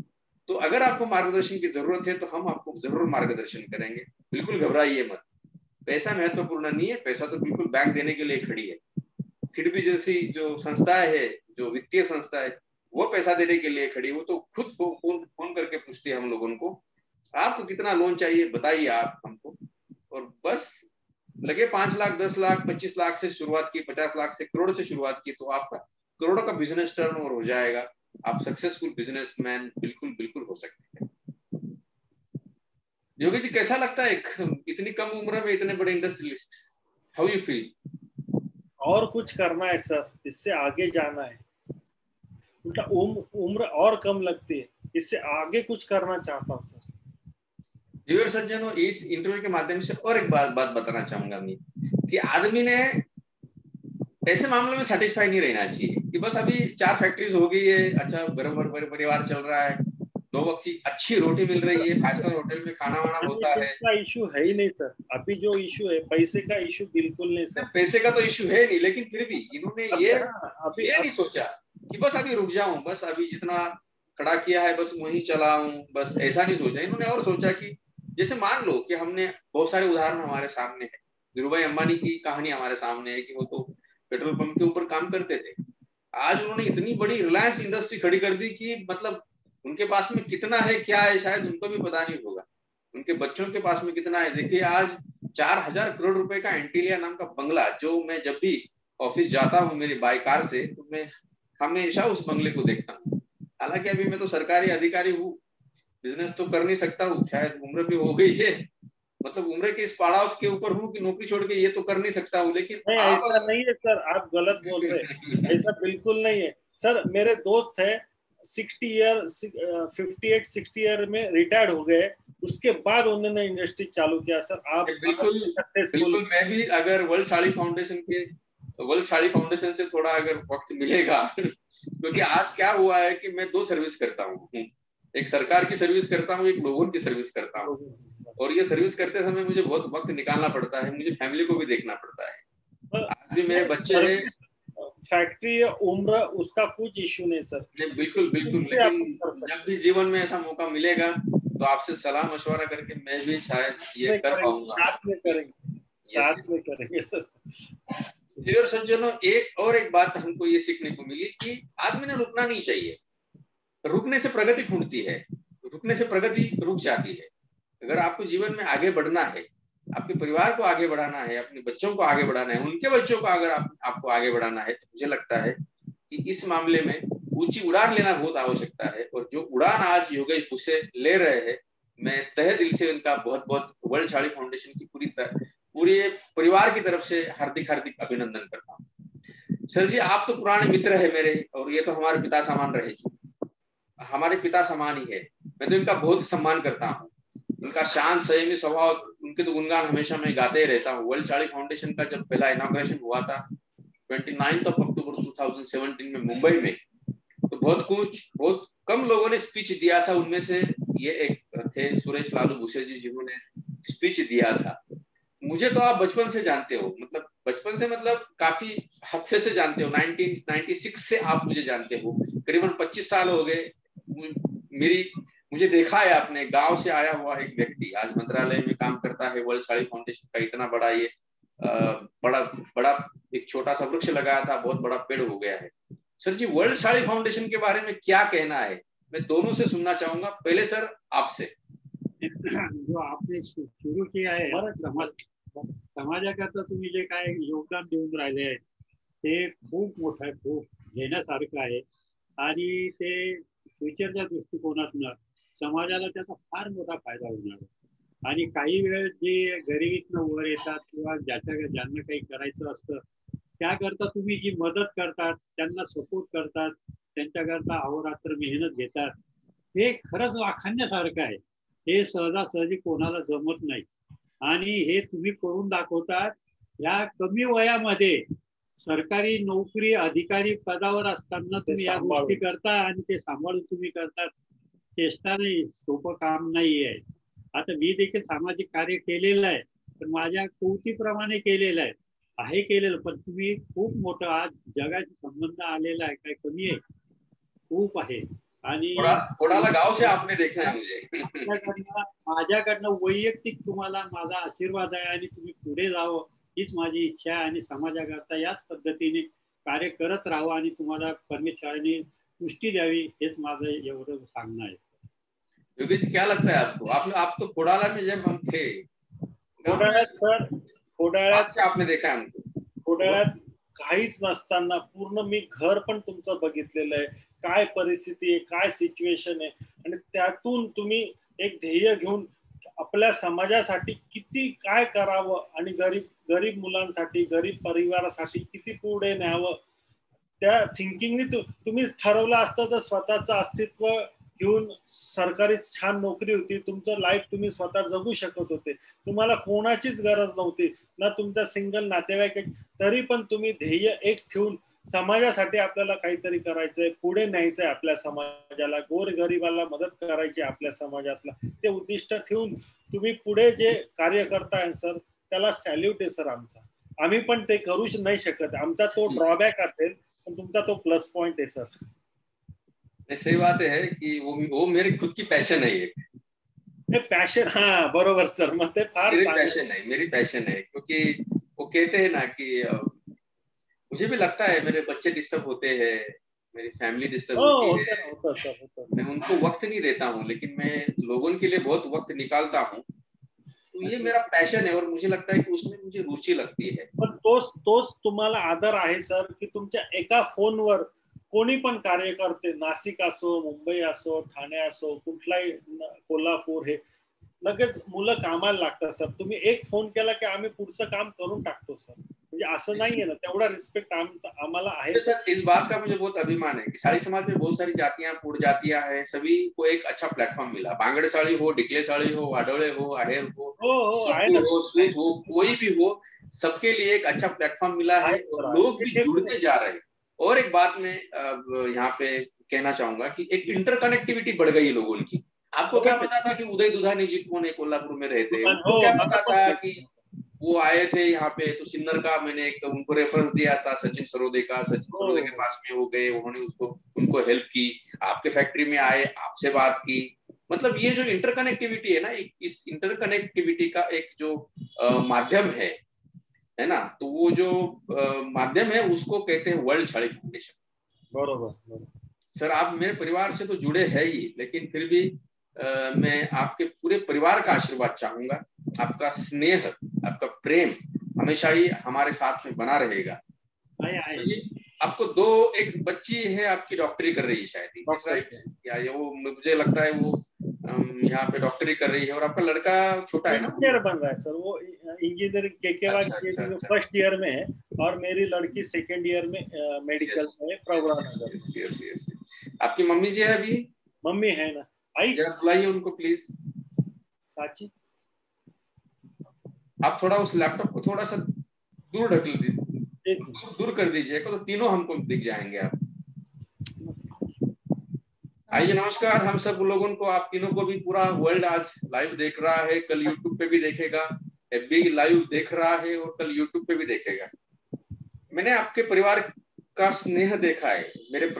तो अगर आपको मार्गदर्शन की जरूरत है तो हम आपको जरूर मार्गदर्शन करेंगे. बिल्कुल घबराइए मत. पैसा महत्वपूर्ण नहीं है, पैसा तो बिल्कुल बैंक देने के लिए खड़ी है. सिडबी जैसी जो संस्था है, जो वित्तीय संस्था है, वो पैसा देने के लिए खड़ी है. वो तो खुद फोन करके पूछती है हम लोगों को, आपको कितना लोन चाहिए बताइए आप हमको. और बस लगे 5 लाख 10 लाख 25 लाख से शुरुआत की, 50 लाख से करोड़ से शुरुआत की, तो आपका करोड़ों का बिजनेस टर्नओवर हो जाएगा. आप सक्सेसफुल बिजनेसमैन बिल्कुल हो सकते हैं. योगी जी कैसा लगता है इतनी कम उम्र में इतने बड़े इंडस्ट्रियलिस्ट, हाउ यू फील? और कुछ करना है सर, इससे आगे जाना है, उल्टा उम्र और कम लगती है, इससे आगे कुछ करना चाहता हूँ सर। व्यूअर सज्जनों, इस इंटरव्यू के माध्यम से और एक बात बताना चाहूंगा मैं कि आदमी ने ऐसे मामलों में सेटिस्फाई नहीं रहना चाहिए कि बस अभी 4 फैक्ट्रीज हो गई है, अच्छा घर भर परिवार चल रहा है, 2 वक्त की अच्छी रोटी मिल रही है, 5 स्टार होटल में खाना वाना होता है। का इशू है ही नहीं सर, अभी जो इशू है पैसे का इशू बिल्कुल नहीं सर। पैसे का तो इशू है नहीं, लेकिन फिर भी इन्होंने ये नहीं सोचा कि बस अभी रुक जाऊं, बस अभी जितना खड़ा किया है बस वहीं चलाऊं, बस ऐसा नहीं सोचा इन्होंने। और सोचा कि जैसे मान लो कि हमने बहुत सारे उदाहरण हमारे सामने है, धीरूभाई अंबानी की कहानी हमारे सामने है कि वो तो पेट्रोल पंप के ऊपर काम करते थे, आज उन्होंने इतनी बड़ी रिलायंस इंडस्ट्री खड़ी कर दी कि मतलब उनके पास में कितना है क्या है शायद उनको भी पता नहीं होगा, उनके बच्चों के पास में कितना है। देखिए आज 4,000 करोड़ रुपए का एंटीलिया नाम का बंगला, जो मैं जब भी ऑफिस जाता हूँ मेरी बाई कार से तो मैं हमेशा उस बंगले को देखता हूँ। हालांकि अभी मैं तो सरकारी अधिकारी हूँ, बिजनेस तो कर नहीं सकता हूँ, शायद उम्र भी हो गई है, मतलब उम्र के इस पड़ाव के ऊपर हूँ कि नौकरी छोड़ के ये तो कर नहीं सकता हूँ। लेकिन नहीं, ऐसा नहीं है सर, आप गलत बोल रहे हैं, ऐसा बिल्कुल नहीं है सर। मेरे दोस्त है 58-60 ईयर में रिटायर्ड हो गए, उसके बाद उन्होंने इंडस्ट्री चालू किया सर। आप बिल्कुल मैं भी अगर वर्ल्ड साड़ी फाउंडेशन से थोड़ा अगर वक्त मिलेगा क्योंकि आज क्या हुआ है कि मैं 2 सर्विस करता हूँ, एक सरकार की सर्विस करता हूँ, एक लोगों की सर्विस करता हूँ, और ये सर्विस करते समय मुझे बहुत वक्त निकालना पड़ता है, मुझे फैमिली को भी देखना पड़ता है। आज भी मेरे बच्चे हैं। फैक्ट्री या उम्र उसका कुछ इश्यू नहीं सर। बिल्कुल लेकिन जब भी जीवन में ऐसा मौका मिलेगा तो आपसे सलाह मशवरा करके मैं भी शायद ये कर पाऊंगा। साथ में करेंगे सर। व्यूअर सज्जनों, एक बात हमको ये सीखने को मिली कि आदमी ने रुकना नहीं चाहिए, रुकने से प्रगति खुंटती है, रुकने से प्रगति रुक जाती है। अगर आपको जीवन में आगे बढ़ना है, आपके परिवार को आगे बढ़ाना है, अपने बच्चों को आगे बढ़ाना है, उनके बच्चों को अगर आपको आगे बढ़ाना है, तो मुझे लगता है कि इस मामले में ऊंची उड़ान लेना बहुत आवश्यकता है। और जो उड़ान आज योगेश भूसे ले रहे हैं, मैं तहे दिल से उनका बहुत बहुत वर्ल्ड साड़ी फाउंडेशन की पूरे परिवार की तरफ से हार्दिक अभिनंदन करता हूँ। सर जी, आप तो पुराने मित्र है मेरे, और ये तो हमारे पिता समान रहे, हमारे पिता समान ही है। मैं तो इनका बहुत सम्मान करता हूँ, उनका शांत संयमी स्वभाव, उनके तो गुणगान हमेशा मैं गाते ही रहता हूँ। वर्ल्ड साड़ी फाउंडेशन का जब पहला इनॉग्रेशन हुआ था 29 अक्टूबर 2017 में मुंबई में, तो बहुत कम लोगों ने स्पीच दिया था, उनमें से ये एक थे सुरेश लालू भूसे जी, जिन्होंने स्पीच दिया था। मुझे तो आप बचपन से जानते हो, मतलब बचपन से मतलब काफी हद से जानते हो, 1996 से आप मुझे जानते हो, करीबन 25 साल हो गए। मुझे देखा है आपने, गांव से आया हुआ एक व्यक्ति आज मंत्रालय में काम करता है, वर्ल्ड साड़ी फाउंडेशन का इतना बड़ा ये बड़ा एक छोटा सा वृक्ष लगाया था, बहुत बड़ा पेड़ हो गया है। Sir ji, world sari foundation के बारे में क्या कहना है, मैं दोनों से सुनना चाहूंगा। पहले सर आपसे। जो आपने सुरू किया आहे समाजाकरता तुम्ही जे काय योगदान देऊन राहिले आहे ते खूप मोठं आहे, खूप घेण्यासारखं आहे, आणि ते फ्युचरच्या दृष्टिकोनातून समाजाला त्याचा फार मोठा फायदा होणार आहे। आणि काही वेळ जे गरिबीतनं वर येतात किंवा ज्यांना काही करायचं असतं त्याकरता तुम्ही जी मदत करतात, त्यांना सपोर्ट करतात, त्यांच्याकरता अहोरात्र मेहनत घेतात, हे खरंच वाखाणण्यासारखं आहे। हे सहजासहजी कोणाला जमत नाही, आणि हे तुम्ही करून दाखवतात। या कमी वयामध्ये सरकारी नोकरी अधिकारी पदावर असताना तुम्ही या गोष्टी करता, आणि ते सांभाळून तुम्ही करतात। चेष्टा नाही, सोपं काम नाही आहे। आता मी देखील सामाजिक कार्य केलेलं आहे, पण माझ्या कृतीप्रमाणे केलेलं आहे केलेलं, पण तुम्ही खूप मोठं आज जगाशी संबंध आलेला आहे, काय कमी आहे, खूप आहे। आणि गाव से आपने देखा है मुझे। माझ्याकडनं वैयक्तिक तुम्हाला माझा आशीर्वाद आहे, आणि तुम्ही पुढे जावं हीच माझी इच्छा आहे, आणि समाजाकरता याच पद्धतीने कार्य करत राहावं, आणि तुम्हाला परमेश्वराने पुष्टी द्यावी, हेच माझं एवढं सांगणं आहे। योगी जी, क्या लगता है आपको? आप तो खोडाला में जब हम थे, खोडाळ्यात आपने देखा है हमको, खोडाळ्यात काहीच नसताना पूर्ण मी घर पण तुमचं बघितलेलं आहे, काय परिस्थिती आहे, काय सिच्युएशन आहे, आणि त्यातून तुम्ही एक ध्येय घेऊन आपल्या समाजासाठी किती काय करावं आणि गरीब मुलांसाठी, गरीब परिवारासाठी किती पुढे न्यावं, त्या थिंकिंगने तुम्ही ठरवलं असतं तर स्वतःचं अस्तित्व घेऊन सरकारी छान नोकरी होती, तुमचं लाईफ तुम्ही स्वतः जगू शकत होते, तुम्हाला कोणाचीच गरज नव्हती, ना तुमच्या सिंगल नातेवाईक, तरी पण तुम्ही ध्येय एक ठेवून समाजासाठी आपल्याला काहीतरी करायचंय, पुढे न्यायचंय आपल्या समाजाला, गोरगरिबाला मदत करायची आपल्या समाजातला, ते उद्दिष्ट ठेवून तुम्ही पुढे जे कार्य करताय सर, त्याला सॅल्यूट आहे सर आमचा. आम्ही पण ते करूच नाही शकत, आमचा तो ड्रॉबॅक असेल, पण तुमचा तो प्लस पॉइंट आहे सर. सही बात है कि वो मेरी खुद की पैशन है, एक पैशन. हाँ बरोबर सर, मग ते फार मेरी पैशन है क्योंकि वो कहते हैं ना कि मुझे भी लगता है मेरे बच्चे डिस्टर्ब होते हैं, मेरी फैमिली डिस्टर्ब होती है, होता. मैं उनको वक्त नहीं देता हूँ, लेकिन मैं लोगों के लिए बहुत वक्त निकालता हूँ. तो ये मेरा पैशन है और मुझे लगता है कि उसमें मुझे रुचि लगती है. पण तोच तुम्हाला आदर आहे सर, की तुमच्या एका फोनवर कोणी पण कार्यकर्ते, नाशिक असो, मुंबई असो, ठाणे असो, कुठलाही कोल्हापूर, हे लगेच मुलं कामाला लागतात सर. तुम्ही एक फोन केला की आम्ही पुढचं काम करून टाकतो सर. म्हणजे असं नाहीये ना, तेवढा रिस्पेक्ट आम्हाला आहे सर. इस बात का मुझे बहुत अभिमान है कि साड़ी समाज में बहुत सारी जातियां, पूर्ण जातियां हैं, सभी को एक अच्छा प्लेटफॉर्म मिला. बांगड़े साड़ी हो, डिकले साड़ी हो, वाडोळे हो, आहेर हो, सूद हो, कोई भी हो, सबके लिए एक अच्छा प्लेटफॉर्म मिला है और लोग भी जुड़ते जा रहे हैं. और एक बात मैं यहाँ पे कहना चाहूंगा कि एक इंटरकनेक्टिविटी बढ़ गई लोगों की. आपको क्या पता था कि उदय दुधानी जी कौन है, कोल्हापुर में रहते हैं? उनको क्या पता था कि वो आए थे यहाँ पे? तो सिन्नर का मैंने उनको रेफरेंस दिया था, सचिन सरोदे का. सचिन सरोदे के पास में वो गए, उन्होंने उनको हेल्प की, आपके फैक्ट्री में आए, आपसे बात की. मतलब ये जो इंटरकनेक्टिविटी है ना, इस इंटरकनेक्टिविटी का एक जो माध्यम है ना, तो वो जो माध्यम है उसको कहते हैं वर्ल्ड साड़ी फाउंडेशन. बरोबर. सर आप मेरे परिवार से तो जुड़े हैं ही, लेकिन फिर भी मैं आपके पूरे परिवार का आशीर्वाद चाहूंगा. आपका स्नेह, आपका प्रेम हमेशा ही हमारे साथ में बना रहेगा. आपको एक बच्ची है आपकी, डॉक्टरी कर रही है शायद, राइट? या वो मुझे लगता है वो यहाँ पे डॉक्टरी कर रही है. और आपका लड़का छोटा है ना? इंजीनियर बन रहा है सर, वो इंजीनियरिंग के फर्स्ट ईयर में है, और मेरी लड़की सेकेंड ईयर में मेडिकल में प्रोग्राम. आपकी मम्मी जी है अभी? मम्मी है ना, आई जरा बुलाइए उनको प्लीज. साची, आप थोड़ा उस लैपटॉप को थोड़ा सा दूर ढकल दीजिए, दूर कर दीजिएगा तो तीनों हमको दिख जाएंगे. आप आइए. नमस्कार हम सब लोगों को, आप तीनों को भी पूरा वर्ल्ड आज लाइव देख रहा है, कल यूट्यूब पे भी देखेगा, एफबी लाइव देख रहा है और कल यूट्यूब पे भी देखेगा. मैंने आपके परिवार का स्नेह देखा है,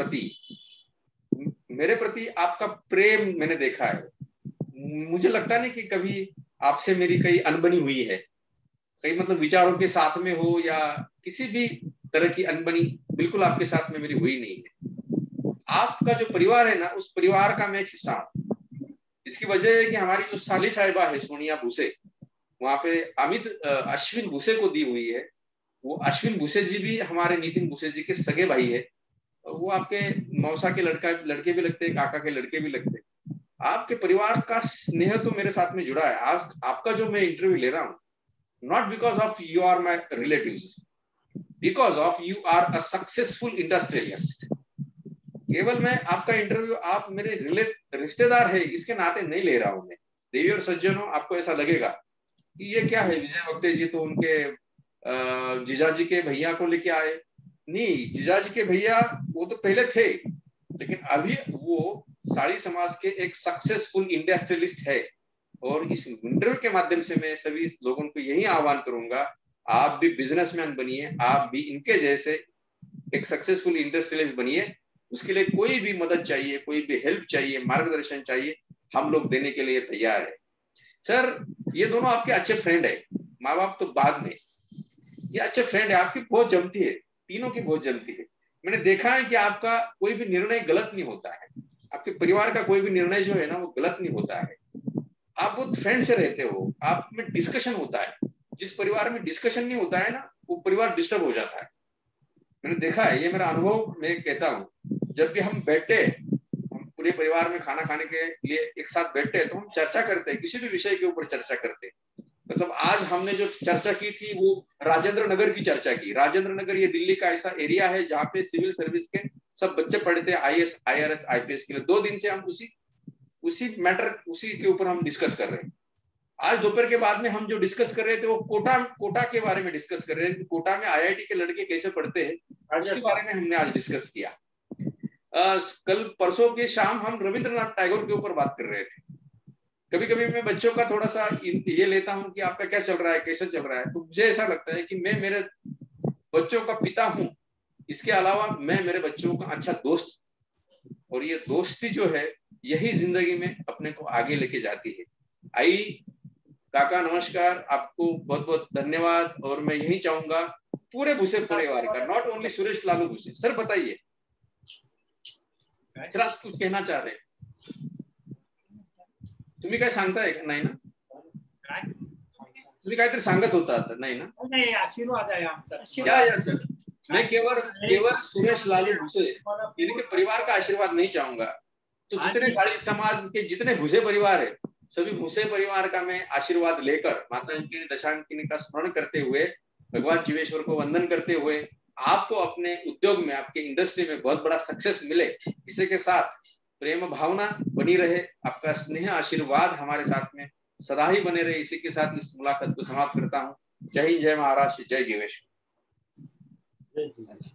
मेरे प्रति आपका प्रेम मैंने देखा है. मुझे लगता नहीं कि कभी आपसे मेरी कई अनबनी हुई है, कई मतलब विचारों के साथ में हो या किसी भी तरह की अनबनी बिल्कुल आपके साथ में मेरी हुई नहीं है. आपका जो परिवार है ना, उस परिवार का मैं एक हिस्सा हूँ. इसकी वजह है कि हमारी जो साली साहिबा है सोनिया भूसे, वहां पे अश्विन भूसे को दी हुई है. वो अश्विन भूसे जी भी हमारे नितिन भूसे जी के सगे भाई है. वो आपके मौसा के लड़के भी लगते हैं, काका के लड़के भी लगते हैं. आपके परिवार का स्नेह तो मेरे साथ में जुड़ा है. आज आपका जो मैं इंटरव्यू ले रहा हूँ, not because of you are my relatives, because of you are a successful industrialist. केवल मैं आपका इंटरव्यू, आप मेरे रिश्तेदार है इसके नाते नहीं ले रहा हूं मैं. देवी और सज्जनों, आपको ऐसा लगेगा कि ये क्या है, विजय वक्ते जी तो उनके जीजाजी के भैया को लेके आए. नहीं, जीजाजी के भैया वो तो पहले थे, लेकिन अभी वो साड़ी समाज के एक सक्सेसफुल इंडस्ट्रियलिस्ट है. और इस इंटरव्यू के माध्यम से मैं सभी लोगों को यही आह्वान करूंगा, आप भी बिजनेसमैन बनिए, आप भी इनके जैसे एक सक्सेसफुल इंडस्ट्रियलिस्ट बनिए. उसके लिए कोई भी मदद चाहिए, कोई भी हेल्प चाहिए, मार्गदर्शन चाहिए, हम लोग देने के लिए तैयार है. सर ये दोनों आपके अच्छे फ्रेंड है, माँ बाप तो बाद में, ये अच्छे फ्रेंड है, आपकी बहुत जमती है, तीनों की बहुत जमती है. मैंने देखा है कि आपका कोई भी निर्णय गलत नहीं होता है, आपके परिवार का कोई भी निर्णय जो है ना वो गलत नहीं होता है. आप बहुत फ्रेंड से रहते हो, आप में डिस्कशन होता है. जिस परिवार में डिस्कशन नहीं होता है ना, वो परिवार डिस्टर्ब हो जाता है. मैंने देखा है, ये मेरा अनुभव मैं कहता हूँ. जब भी हम बैठे, हम पूरे परिवार में खाना खाने के लिए एक साथ बैठते हैं तो हम चर्चा करते हैं, किसी भी विषय के ऊपर चर्चा करते हैं। मतलब आज हमने जो चर्चा की थी वो राजेंद्र नगर की चर्चा की। राजेंद्र नगर ये दिल्ली का ऐसा एरिया है जहाँ पे सिविल सर्विस के सब बच्चे पढ़ते हैं, IAS, IRS, IPS के लिए। 2 दिन से हम उसी के ऊपर हम डिस्कस कर रहे हैं। आज दोपहर के बाद में हम जो डिस्कस कर रहे थे वो कोटा के बारे में डिस्कस कर रहे थे। कोटा में IIT के लड़के कैसे पढ़ते हैं उसके बारे में हमने आज डिस्कस किया। कल परसों के शाम हम रविंद्रनाथ टैगोर के ऊपर बात कर रहे थे। कभी कभी मैं बच्चों का थोड़ा सा ये लेता हूं कि आपका क्या चल रहा है, कैसे चल रहा है, तो मुझे ऐसा लगता है कि मैं मेरे बच्चों का पिता हूं, इसके अलावा मैं मेरे बच्चों का अच्छा दोस्त, और ये दोस्ती जो है यही जिंदगी में अपने को आगे लेके जाती है। आई काका नमस्कार, आपको बहुत बहुत धन्यवाद। और मैं यही चाहूंगा पूरे भूसे परिवार का, नॉट ओनली सुरेश लालू भूसे। सर बताइए, सर आज कुछ कहना चाह रहे हैं? तुम्ही काय सांगताय? नाही ना, तुम्ही काहीतरी सांगत होता आता, नाही ना? नाही, आशीर्वाद आहे आमचा। या सर, मैं केवल सुरेश लालू भूसे इनके परिवार का आशीर्वाद नहीं चाहूंगा, तो जितने सारे समाज के जितने भूसे परिवार है, सभी भूसे परिवार का मैं आशीर्वाद लेकर माता अंकिनी दशांकिनी का स्मरण करते हुए, भगवान जीवेश्वर को वंदन करते हुए, आपको अपने उद्योग में, आपके इंडस्ट्री में बहुत बड़ा सक्सेस मिले, इसी के साथ प्रेम भावना बनी रहे, आपका स्नेह आशीर्वाद हमारे साथ में सदा ही बने रहे, इसी के साथ इस मुलाकात को समाप्त करता हूँ। जय हिंद, जय महाराष्ट्र, जय जीवेश्वर।